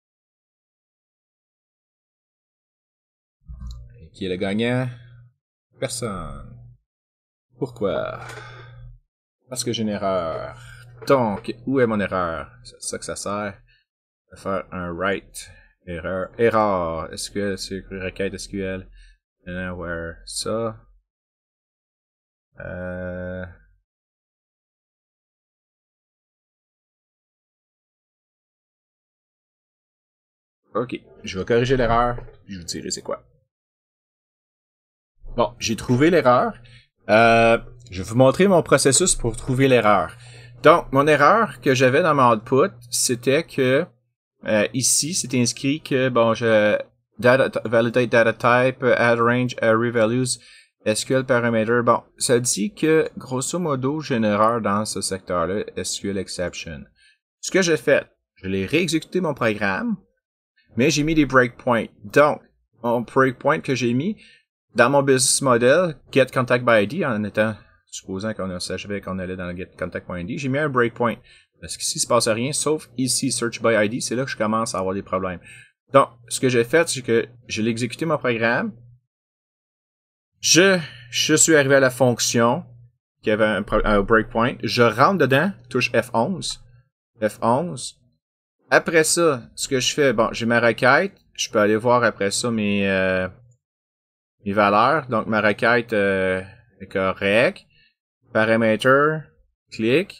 Et qui est le gagnant? Personne. Pourquoi? Parce que j'ai une erreur. Donc, où est mon erreur? C'est ça que ça sert. De faire un write. Erreur. Erreur. S Q L, c'est requête S Q L. And where ça. Euh... Ok. Je vais corriger l'erreur. Puis je vous dirai c'est quoi. Bon, j'ai trouvé l'erreur. Euh, je vais vous montrer mon processus pour trouver l'erreur. Donc, mon erreur que j'avais dans mon output, c'était que euh, ici, c'était inscrit que bon, je data, validate data type, add range, array values, S Q L parameter. Bon, ça dit que grosso modo, j'ai une erreur dans ce secteur-là, S Q L exception. Ce que j'ai fait, je l'ai réexécuté mon programme, mais j'ai mis des breakpoints. Donc, mon breakpoint que j'ai mis dans mon business model, get contact by I D, en étant supposant qu'on savait qu'on allait dans le get contact by I D, j'ai mis un breakpoint. Parce qu'ici, il se passe rien, sauf ici, search by I D, c'est là que je commence à avoir des problèmes. Donc, ce que j'ai fait, c'est que je l'ai exécuté mon programme. Je, je suis arrivé à la fonction qui avait un, un breakpoint. Je rentre dedans, touche F onze. F onze. Après ça, ce que je fais, bon, j'ai ma requête. Je peux aller voir après ça mes, euh, mes valeurs. Donc, ma requête euh, est correcte. Paramètre, clic.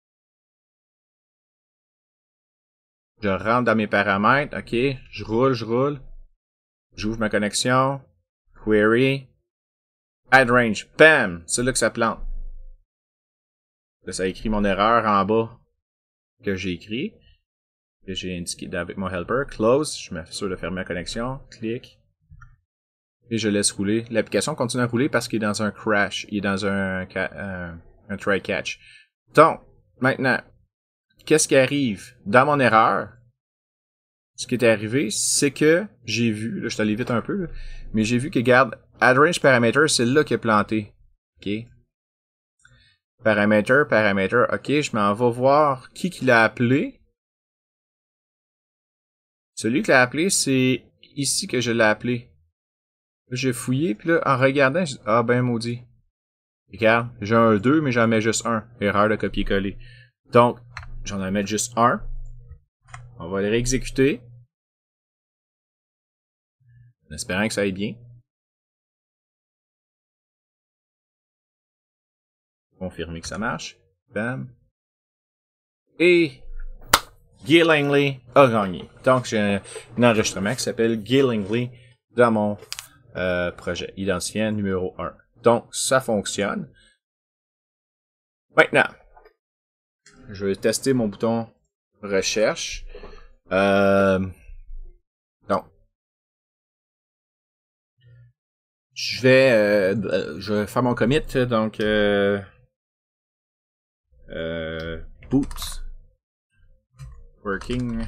Je rentre dans mes paramètres, ok, je roule, je roule. J'ouvre ma connexion. Query. Add range. Bam! C'est là que ça plante. Là, ça écrit mon erreur en bas que j'ai écrit. Que j'ai indiqué avec mon helper. Close. Je m'assure de fermer ma connexion. Clic. Et je laisse rouler. L'application continue à rouler parce qu'il est dans un crash. Il est dans un, un, un try catch. Donc, maintenant, qu'est-ce qui arrive? Dans mon erreur, ce qui est arrivé, c'est que j'ai vu, là, je suis allé vite un peu, là, mais j'ai vu que, regarde, add range parameter, c'est là qu'il est planté. OK. Parameter, parameter, OK, je m'en vais voir qui qui l'a appelé. Celui qui l'a appelé, c'est ici que je l'ai appelé. Là, j'ai fouillé, puis là, en regardant, j'ai dit, ah ben maudit. Regarde, j'ai un deux, mais j'en mets juste un. Erreur de copier-coller. Donc, j'en ai mettre juste un. On va le réexécuter. En espérant que ça aille bien. Confirmer que ça marche. Bam. Et Guy Langley a gagné. Donc, j'ai un, un enregistrement qui s'appelle Guy Langley dans mon euh, projet. Identifiant numéro un. Donc, ça fonctionne. Maintenant, je vais tester mon bouton recherche. Euh, donc, je vais, euh, je vais faire mon commit. Donc, euh, euh, boot working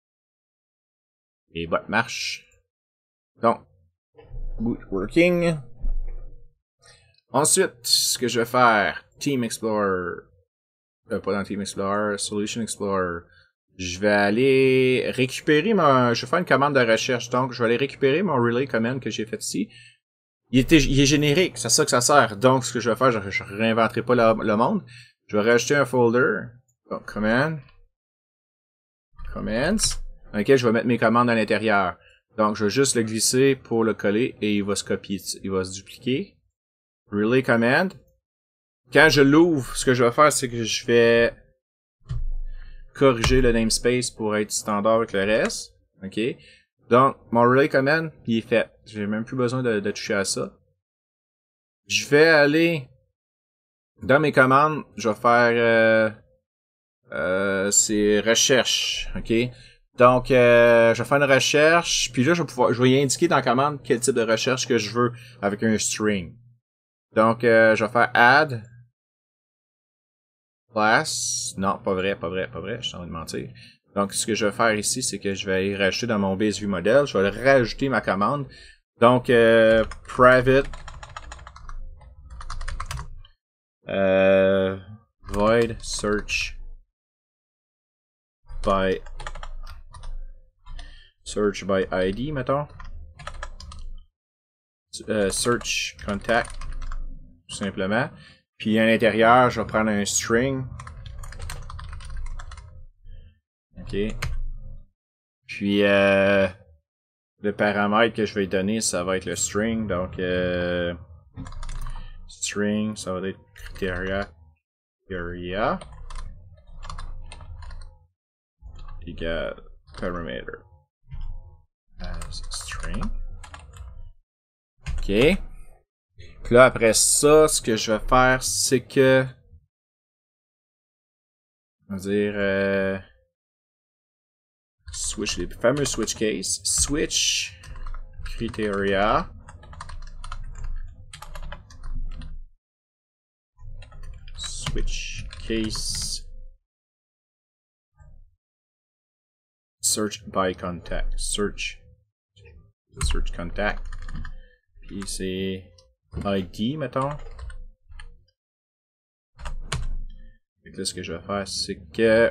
et bot marche. Donc, boot working. Ensuite, ce que je vais faire, Team Explorer, euh, pas dans Team Explorer, Solution Explorer. Je vais aller récupérer mon, je vais faire une commande de recherche. Donc, je vais aller récupérer mon relay command que j'ai fait ici. Il était, il est générique, c'est ça que ça sert. Donc, ce que je vais faire, je, je réinventerai pas le, le monde. Je vais rajouter un folder. Donc, command. Commands. Dans lequel je vais mettre mes commandes à l'intérieur. Donc, je vais juste le glisser pour le coller et il va se copier, il va se dupliquer. Relay command. Quand je l'ouvre, ce que je vais faire, c'est que je vais corriger le namespace pour être standard avec le reste. OK? Donc, mon relay command, il est fait. J'ai même plus besoin de, de toucher à ça. Je vais aller dans mes commandes, je vais faire euh, euh, c'est recherche. OK? Donc, euh, je vais faire une recherche, puis là, je vais pouvoir, je vais y indiquer dans la commande quel type de recherche que je veux avec un string. Donc, euh, je vais faire add class. Non, pas vrai, pas vrai, pas vrai, je suis en train de mentir. Donc, ce que je vais faire ici, c'est que je vais aller rajouter dans mon base view model. Je vais rajouter ma commande. Donc, euh, private euh, void search by search by I D, mettons. Euh, search contact, tout simplement. Puis à l'intérieur, je vais prendre un string. OK. Puis euh, le paramètre que je vais donner, ça va être le string. Donc euh, string, ça va être criteria criteria égale parameter as string. OK. Puis là, après ça, ce que je vais faire, c'est que on va dire euh, switch, les fameux switch case. Switch criteria switch case search by contact. Search search contact. Puis c'est I D, mettons. Et là, ce que je vais faire, c'est que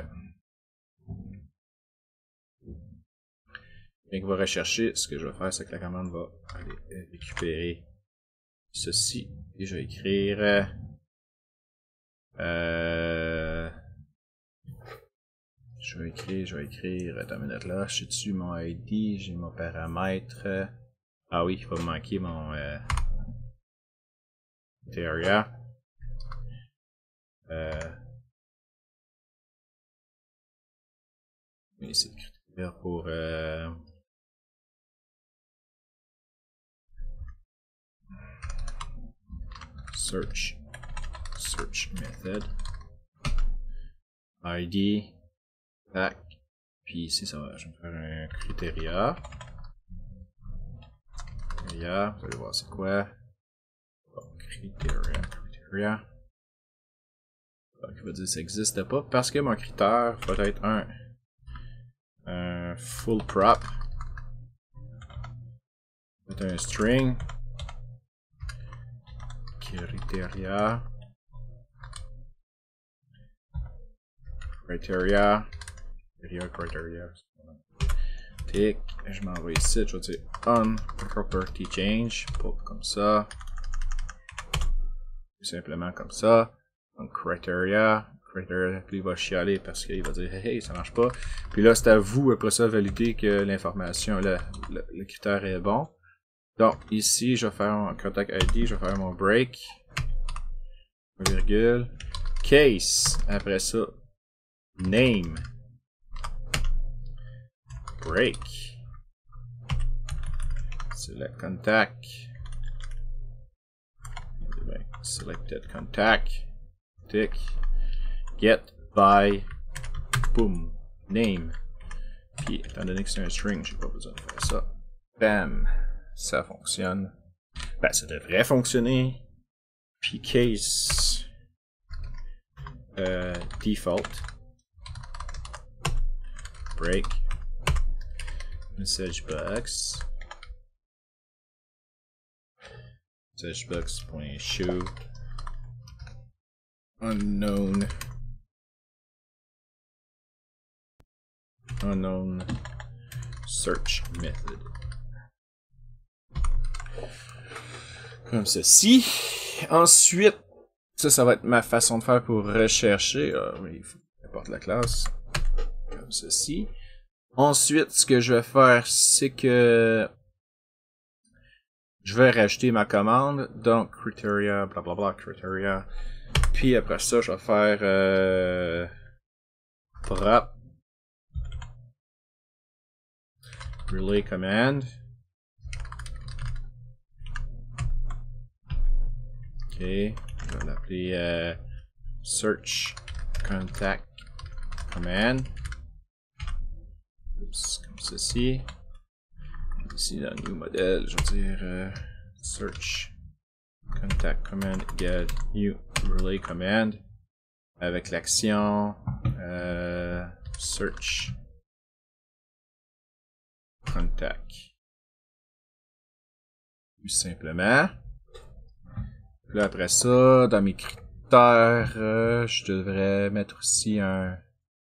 quand il va rechercher, ce que je vais faire, c'est que la commande va aller récupérer ceci. Et je vais écrire euh, je vais écrire, je vais écrire, attends une minute là, je suis dessus mon I D, j'ai mon paramètre. Ah oui, il va me manquer mon euh, area. Euh, mais c'est le critère pour euh, search search method I D tac. Puis ici ça va, je vais me faire un criteria. Criteria, vous allez voir c'est quoi. Oh, criteria, criteria. Donc il va dire que ça n'existe pas parce que mon critère va être un, un full prop. Ça va être un string. Criteria. Criteria. Criteria, criteria. Tic. Je m'en vais ici. Je vais dire on property change. Pas comme ça. Tout simplement comme ça. Donc criteria. Criteria. Puis il va chialer parce qu'il va dire hey, ça marche pas. Puis là, c'est à vous après ça valider que l'information, le, le, le critère est bon. Donc ici, je vais faire mon contact I D, je vais faire mon break, virgule, case, après ça, name, break, select contact, selected contact, tick, get by, boom, name, puis étant donné que c'est un string, j'ai pas besoin de faire ça, bam. Ça fonctionne. Ben, ça devrait fonctionner. Puis case euh, default break message box message box.show unknown unknown search method. Comme ceci. Ensuite, ça, ça va être ma façon de faire pour rechercher. Ah, mais il faut importe la classe. Comme ceci. Ensuite, ce que je vais faire, c'est que je vais rajouter ma commande. Donc, criteria, blablabla, criteria. Puis après ça, je vais faire euh, prop relay command. Ok, je vais l'appeler euh, search contact command. Oups, comme ceci. Ici dans le new model, je vais dire euh, search contact command égale new relay command avec l'action euh, search contact. Tout simplement. Puis là, après ça, dans mes critères, euh, je devrais mettre aussi un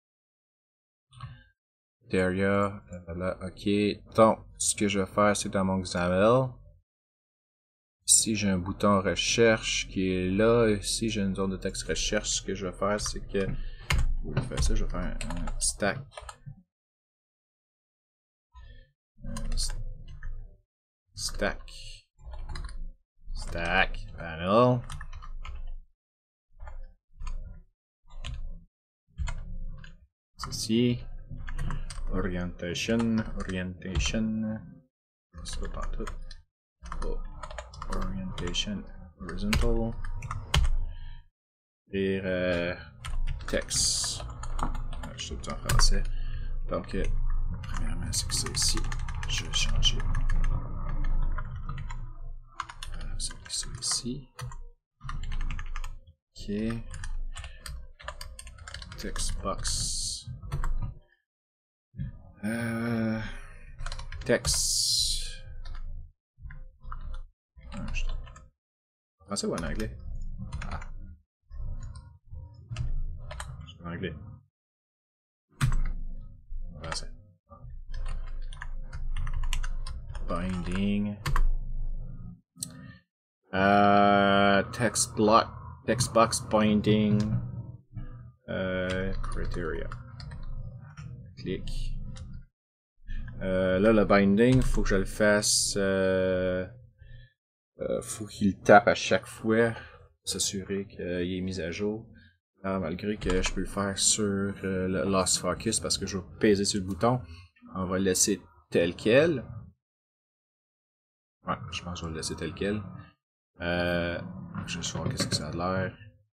area. Voilà, ok. Donc, ce que je vais faire, c'est dans mon X M L. Ici, j'ai un bouton recherche qui est là. Ici, j'ai une zone de texte recherche. Ce que je vais faire, c'est que pour faire ça, je vais faire un, un stack. Un stack. Stack. Panel. Ceci. Orientation. Orientation. Ça va pas tout. Oh. Orientation. Horizontal. Et euh, text. Je suis tout en français. Donc, euh, premièrement, c'est que ça ici. Je vais changer. Voilà, c'est que ça ici. Ok. Text box. Euh, text. Ah, je... En français ou en anglais? Ah. En anglais. En français. Binding. Uh, text block. Text box binding. Uh, criteria. Clic. Euh, là, le binding, faut que je le fasse. Euh, euh, faut qu'il tape à chaque fois. S'assurer qu'il est mis à jour. Alors, malgré que je peux le faire sur euh, le Lost Focus parce que je vais peser sur le bouton. On va le laisser tel quel. Ouais, je pense que je vais le laisser tel quel. Euh, je vais voir qu'est-ce que ça a l'air.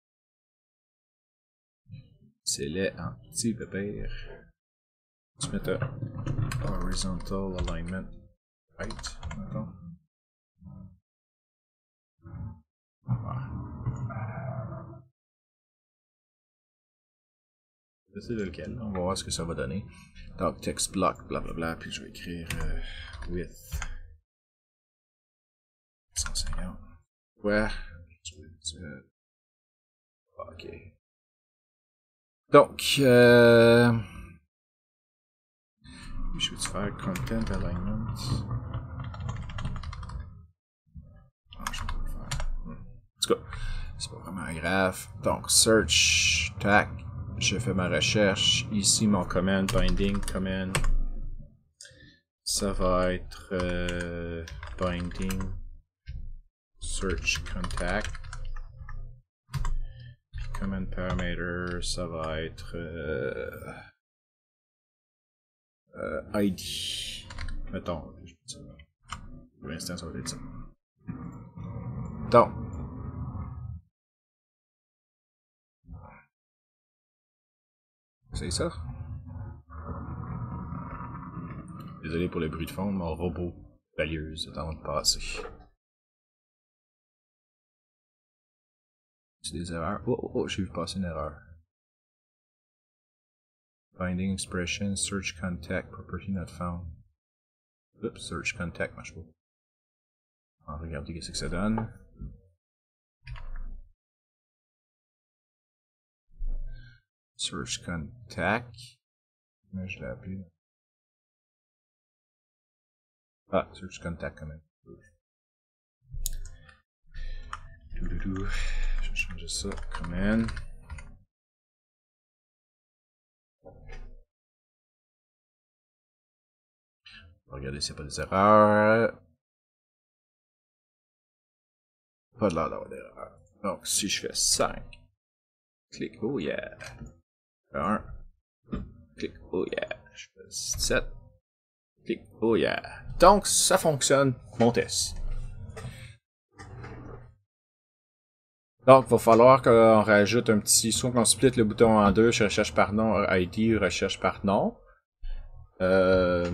C'est laid en petit pépère. Tu mets un horizontal alignment right, maintenant. Ah. C'est lequel, on va voir ce que ça va donner. Donc, text block, blablabla, puis je vais écrire euh, with cent cinquante. Ouais. Ok. Donc, euh, je vais faire content alignment. Ah, je vais pas le faire. Hmm. En tout cas, c'est pas vraiment grave. Donc, search, tac. Je fais ma recherche. Ici, mon command, binding, command. Ça va être euh, binding, search contact. Puis command parameter, ça va être euh, euh, I D. Mettons, pour l'instant, ça va être ça. Donc, c'est ça. Désolé pour le bruit de fond, mon robot valieuse est en train de passer. C'est des erreurs. Oh, oh, oh, j'ai vu passer une erreur. Binding expression, search contact, property not found. Oups, search contact marche pas. On va regarder ce que ça donne. Search contact. Mais je l'ai appelé. Ah, search contact quand même. Doudou. Je vais changer ça. Command. On va regarder s'il n'y a pas des erreurs. Pas de l'air d'avoir d'erreurs. Donc, si je fais cinq. Clic, oh yeah. un. Clic, oh yeah. Je fais sept. Clic, oh yeah. Donc, ça fonctionne, mon test. Donc, il va falloir qu'on rajoute un petit, soit qu'on split le bouton en deux, je recherche par nom, I D, recherche par nom. Euh,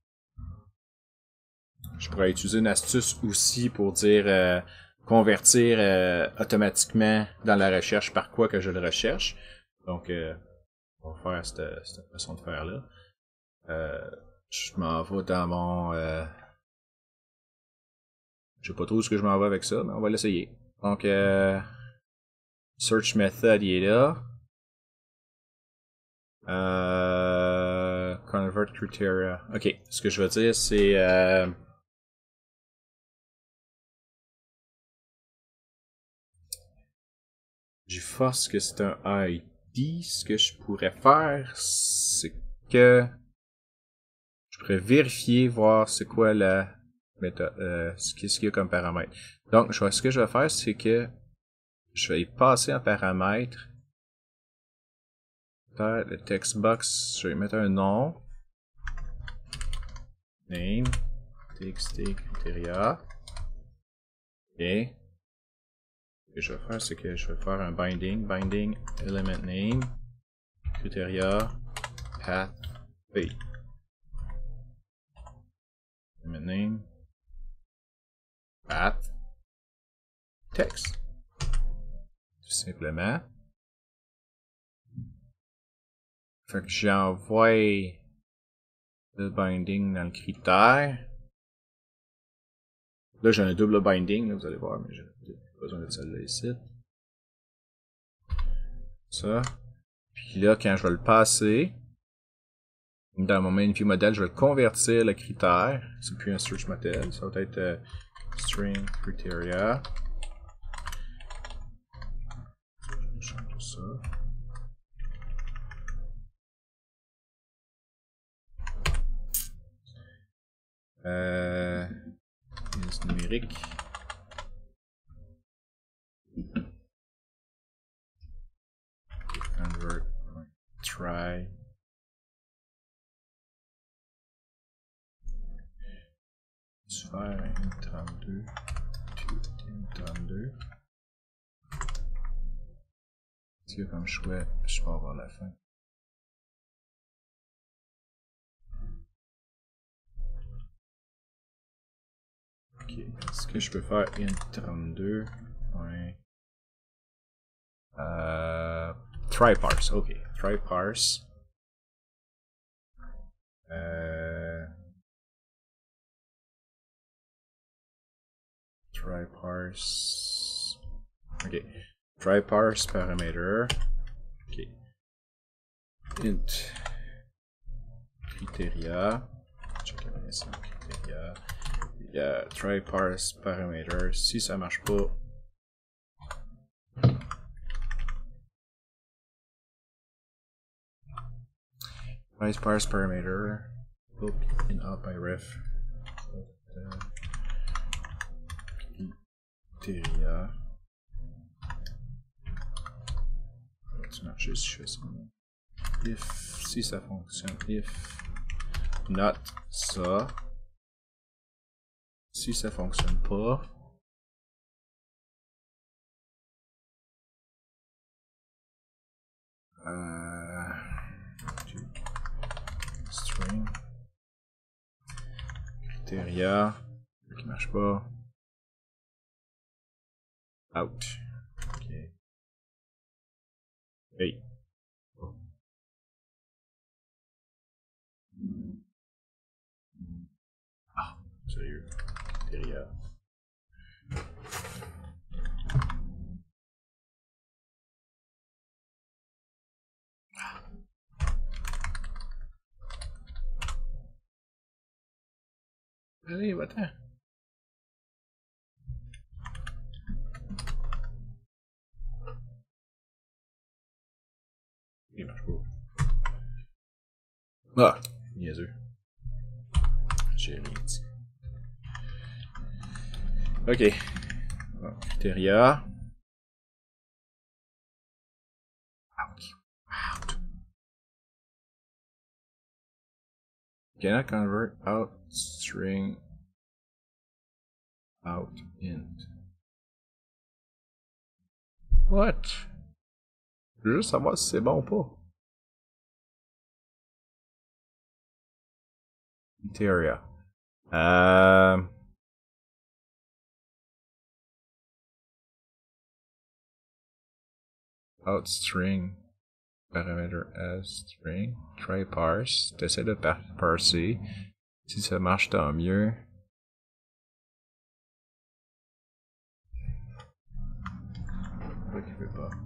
je pourrais utiliser une astuce aussi pour dire euh, convertir euh, automatiquement dans la recherche par quoi que je le recherche. Donc, euh, on va faire cette, cette façon de faire là. Euh, Je m'en vais dans mon... Euh... Je sais pas trop où ce que je m'en vais avec ça, mais on va l'essayer. Donc, euh... search method, il est là. Euh... Convert criteria. Ok, ce que je veux dire, c'est... Euh... J'ai force que c'est un I D. Ce que je pourrais faire, c'est que... Je pourrais vérifier, voir c'est quoi la méthode, euh, ce qu'il y a comme paramètre. Donc, je, ce que je vais faire, c'est que je vais y passer un paramètre. Le text box, je vais mettre un nom. Name. Txt criteria. Et ce que je vais faire, c'est que je vais faire un binding. Binding element name. Criteria. Path. B. Element name. Path. Text. Tout simplement. Fait que j'envoie le binding dans le critère. Là, j'ai un double binding, là, vous allez voir, mais j'ai besoin de celle-là ici. Ça. Puis là, quand je vais le passer, dans mon main view model, je vais convertir le critère. C'est plus un search model, ça va être euh, string criteria. Je vais changer ça. Euh, numérique. Convert, try. Faire int trente-deux, int trente-deux. Est-ce que comme choix, je peux avoir la fin? Ok, est-ce que je peux faire int trente-deux? Ouais. Euh, try parse, ok. Try parse. Euh, try parse. Ok. Try parse parameter. Ok. Int criteria. Check ici, criteria. Il y a try parse parameter. Si ça marche pas, try parse parameter. Book in out by ref. Criteria. Tu marches si je fais ça. If, si ça fonctionne, if not ça. Si ça fonctionne pas. Euh, string. Criteria. Qui marche pas. Out. Ok. Hey. Oh. Ah, sérieux. Criteria. Allez, va-t'en. Il marche pas. Ah, niaiseux. J'ai rien dit. Ok. Bon, criteria. Out. Out. Cannot convert out string out int. What? Je veux juste savoir si c'est bon ou pas. Criteria. Euh... Out string. paramètre as string, try parse, t'essaies de par parser. Si ça marche, tant mieux. Pourquoi qu'il veut pas?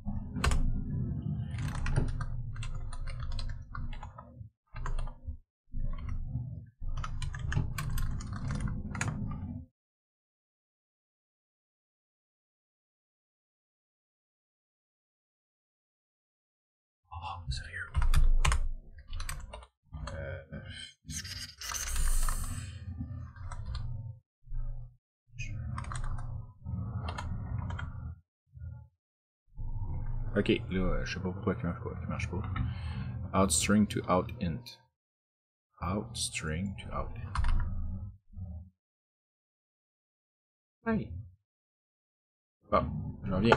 Oh, sérieux? Euh... Ok, là, je sais pas pourquoi il marche pas. Il marche pas. Out string to out int. Out string to out int. Hey. Bon, j'en viens.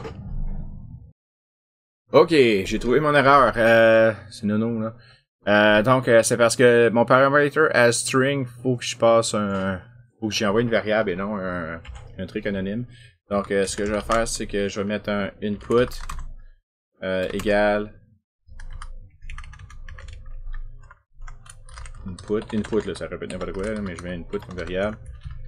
Ok, j'ai trouvé mon erreur. Euh, c'est nono, là. Euh, donc, euh, c'est parce que mon paramètre as string, faut que je passe un... Faut que j'y envoie une variable et non un, un truc anonyme. Donc, euh, ce que je vais faire, c'est que je vais mettre un input euh, égal input. Input, là, ça répète n'importe quoi, là, mais je mets input comme variable.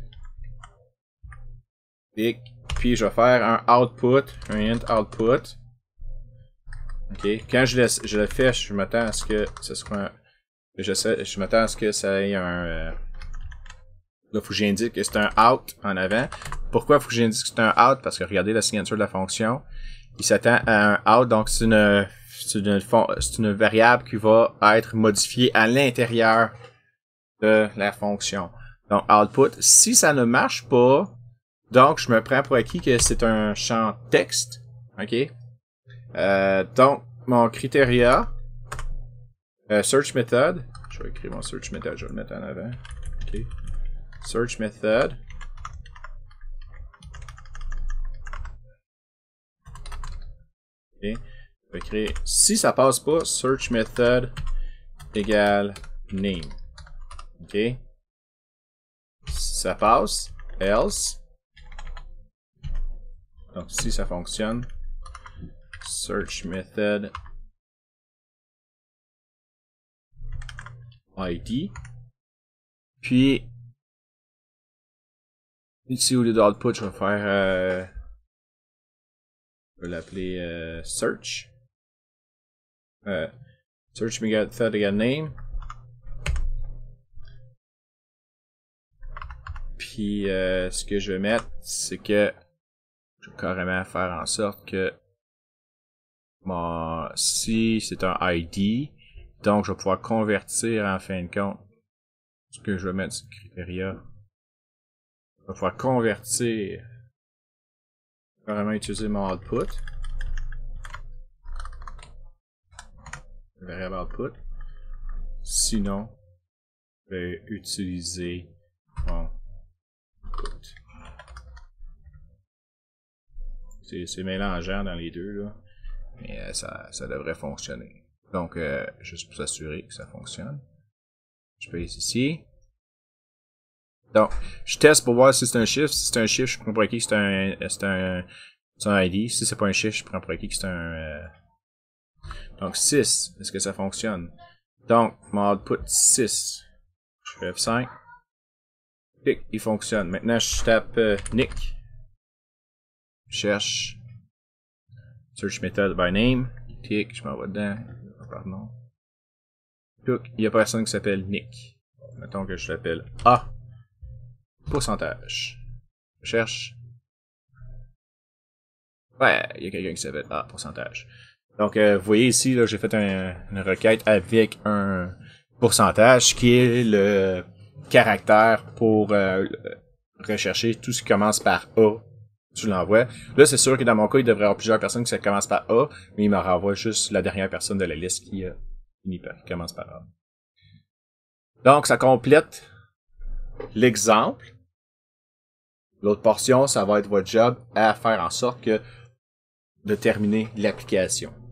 Et puis, je vais faire un output, un int output. Ok, quand je le, je le fais, je m'attends à ce que ce soit un, je sais, je m'attends à ce que ça ait un, euh, là, faut que j'indique que c'est un out en avant. Pourquoi faut que j'indique que c'est un out? Parce que regardez la signature de la fonction. Il s'attend à un out, donc c'est une, c'est une, c'est une variable qui va être modifiée à l'intérieur de la fonction. Donc, output. Si ça ne marche pas, donc je me prends pour acquis que c'est un champ texte. Ok? Euh, donc, mon criteria, euh, search method, je vais écrire mon search method, je vais le mettre en avant. Ok. Search method. Ok. Je vais écrire, si ça passe pas, search method égale name. Ok. Si ça passe, else. Donc, si ça fonctionne, search method I D. Puis, ici au lieu d'output, je vais faire, euh, je vais l'appeler euh, search. Euh, search method égale name. Puis, euh, ce que je vais mettre, c'est que je vais carrément faire en sorte que bon, si c'est un I D, donc je vais pouvoir convertir en fin de compte ce que je vais mettre sur criteria. Je vais pouvoir convertir, carrément utiliser mon output, le variable output. Sinon, je vais utiliser mon output. C'est mélangeant dans les deux là. Mais euh, ça, ça devrait fonctionner. Donc, euh, juste pour s'assurer que ça fonctionne. Je passe ici. Donc, je teste pour voir si c'est un chiffre. Si c'est un chiffre, je prends pour acquis que c'est un, c'est un, c'est un I D. Si c'est pas un chiffre, je prends pour acquis que c'est un... Euh... Donc, six. Est-ce que ça fonctionne? Donc, mon output six. Je fais F cinq. Clic, il fonctionne. Maintenant, je tape euh, Nick. Je cherche search method by name. Clic, je m'en vais dedans. Pardon. Clic, il n'y a personne qui s'appelle Nick. Mettons que je l'appelle A. Pourcentage. Je cherche. Ouais, il y a quelqu'un qui s'appelle A. Pourcentage. Donc, euh, vous voyez ici, là, j'ai fait un, une requête avec un pourcentage qui est le caractère pour euh, rechercher tout ce qui commence par A. Tu l'envoies. Là, c'est sûr que dans mon cas, il devrait y avoir plusieurs personnes qui commencent par A, mais il me renvoie juste la dernière personne de la liste qui, euh, qui commence par A. Donc, ça complète l'exemple. L'autre portion, ça va être votre job à faire en sorte que de terminer l'application.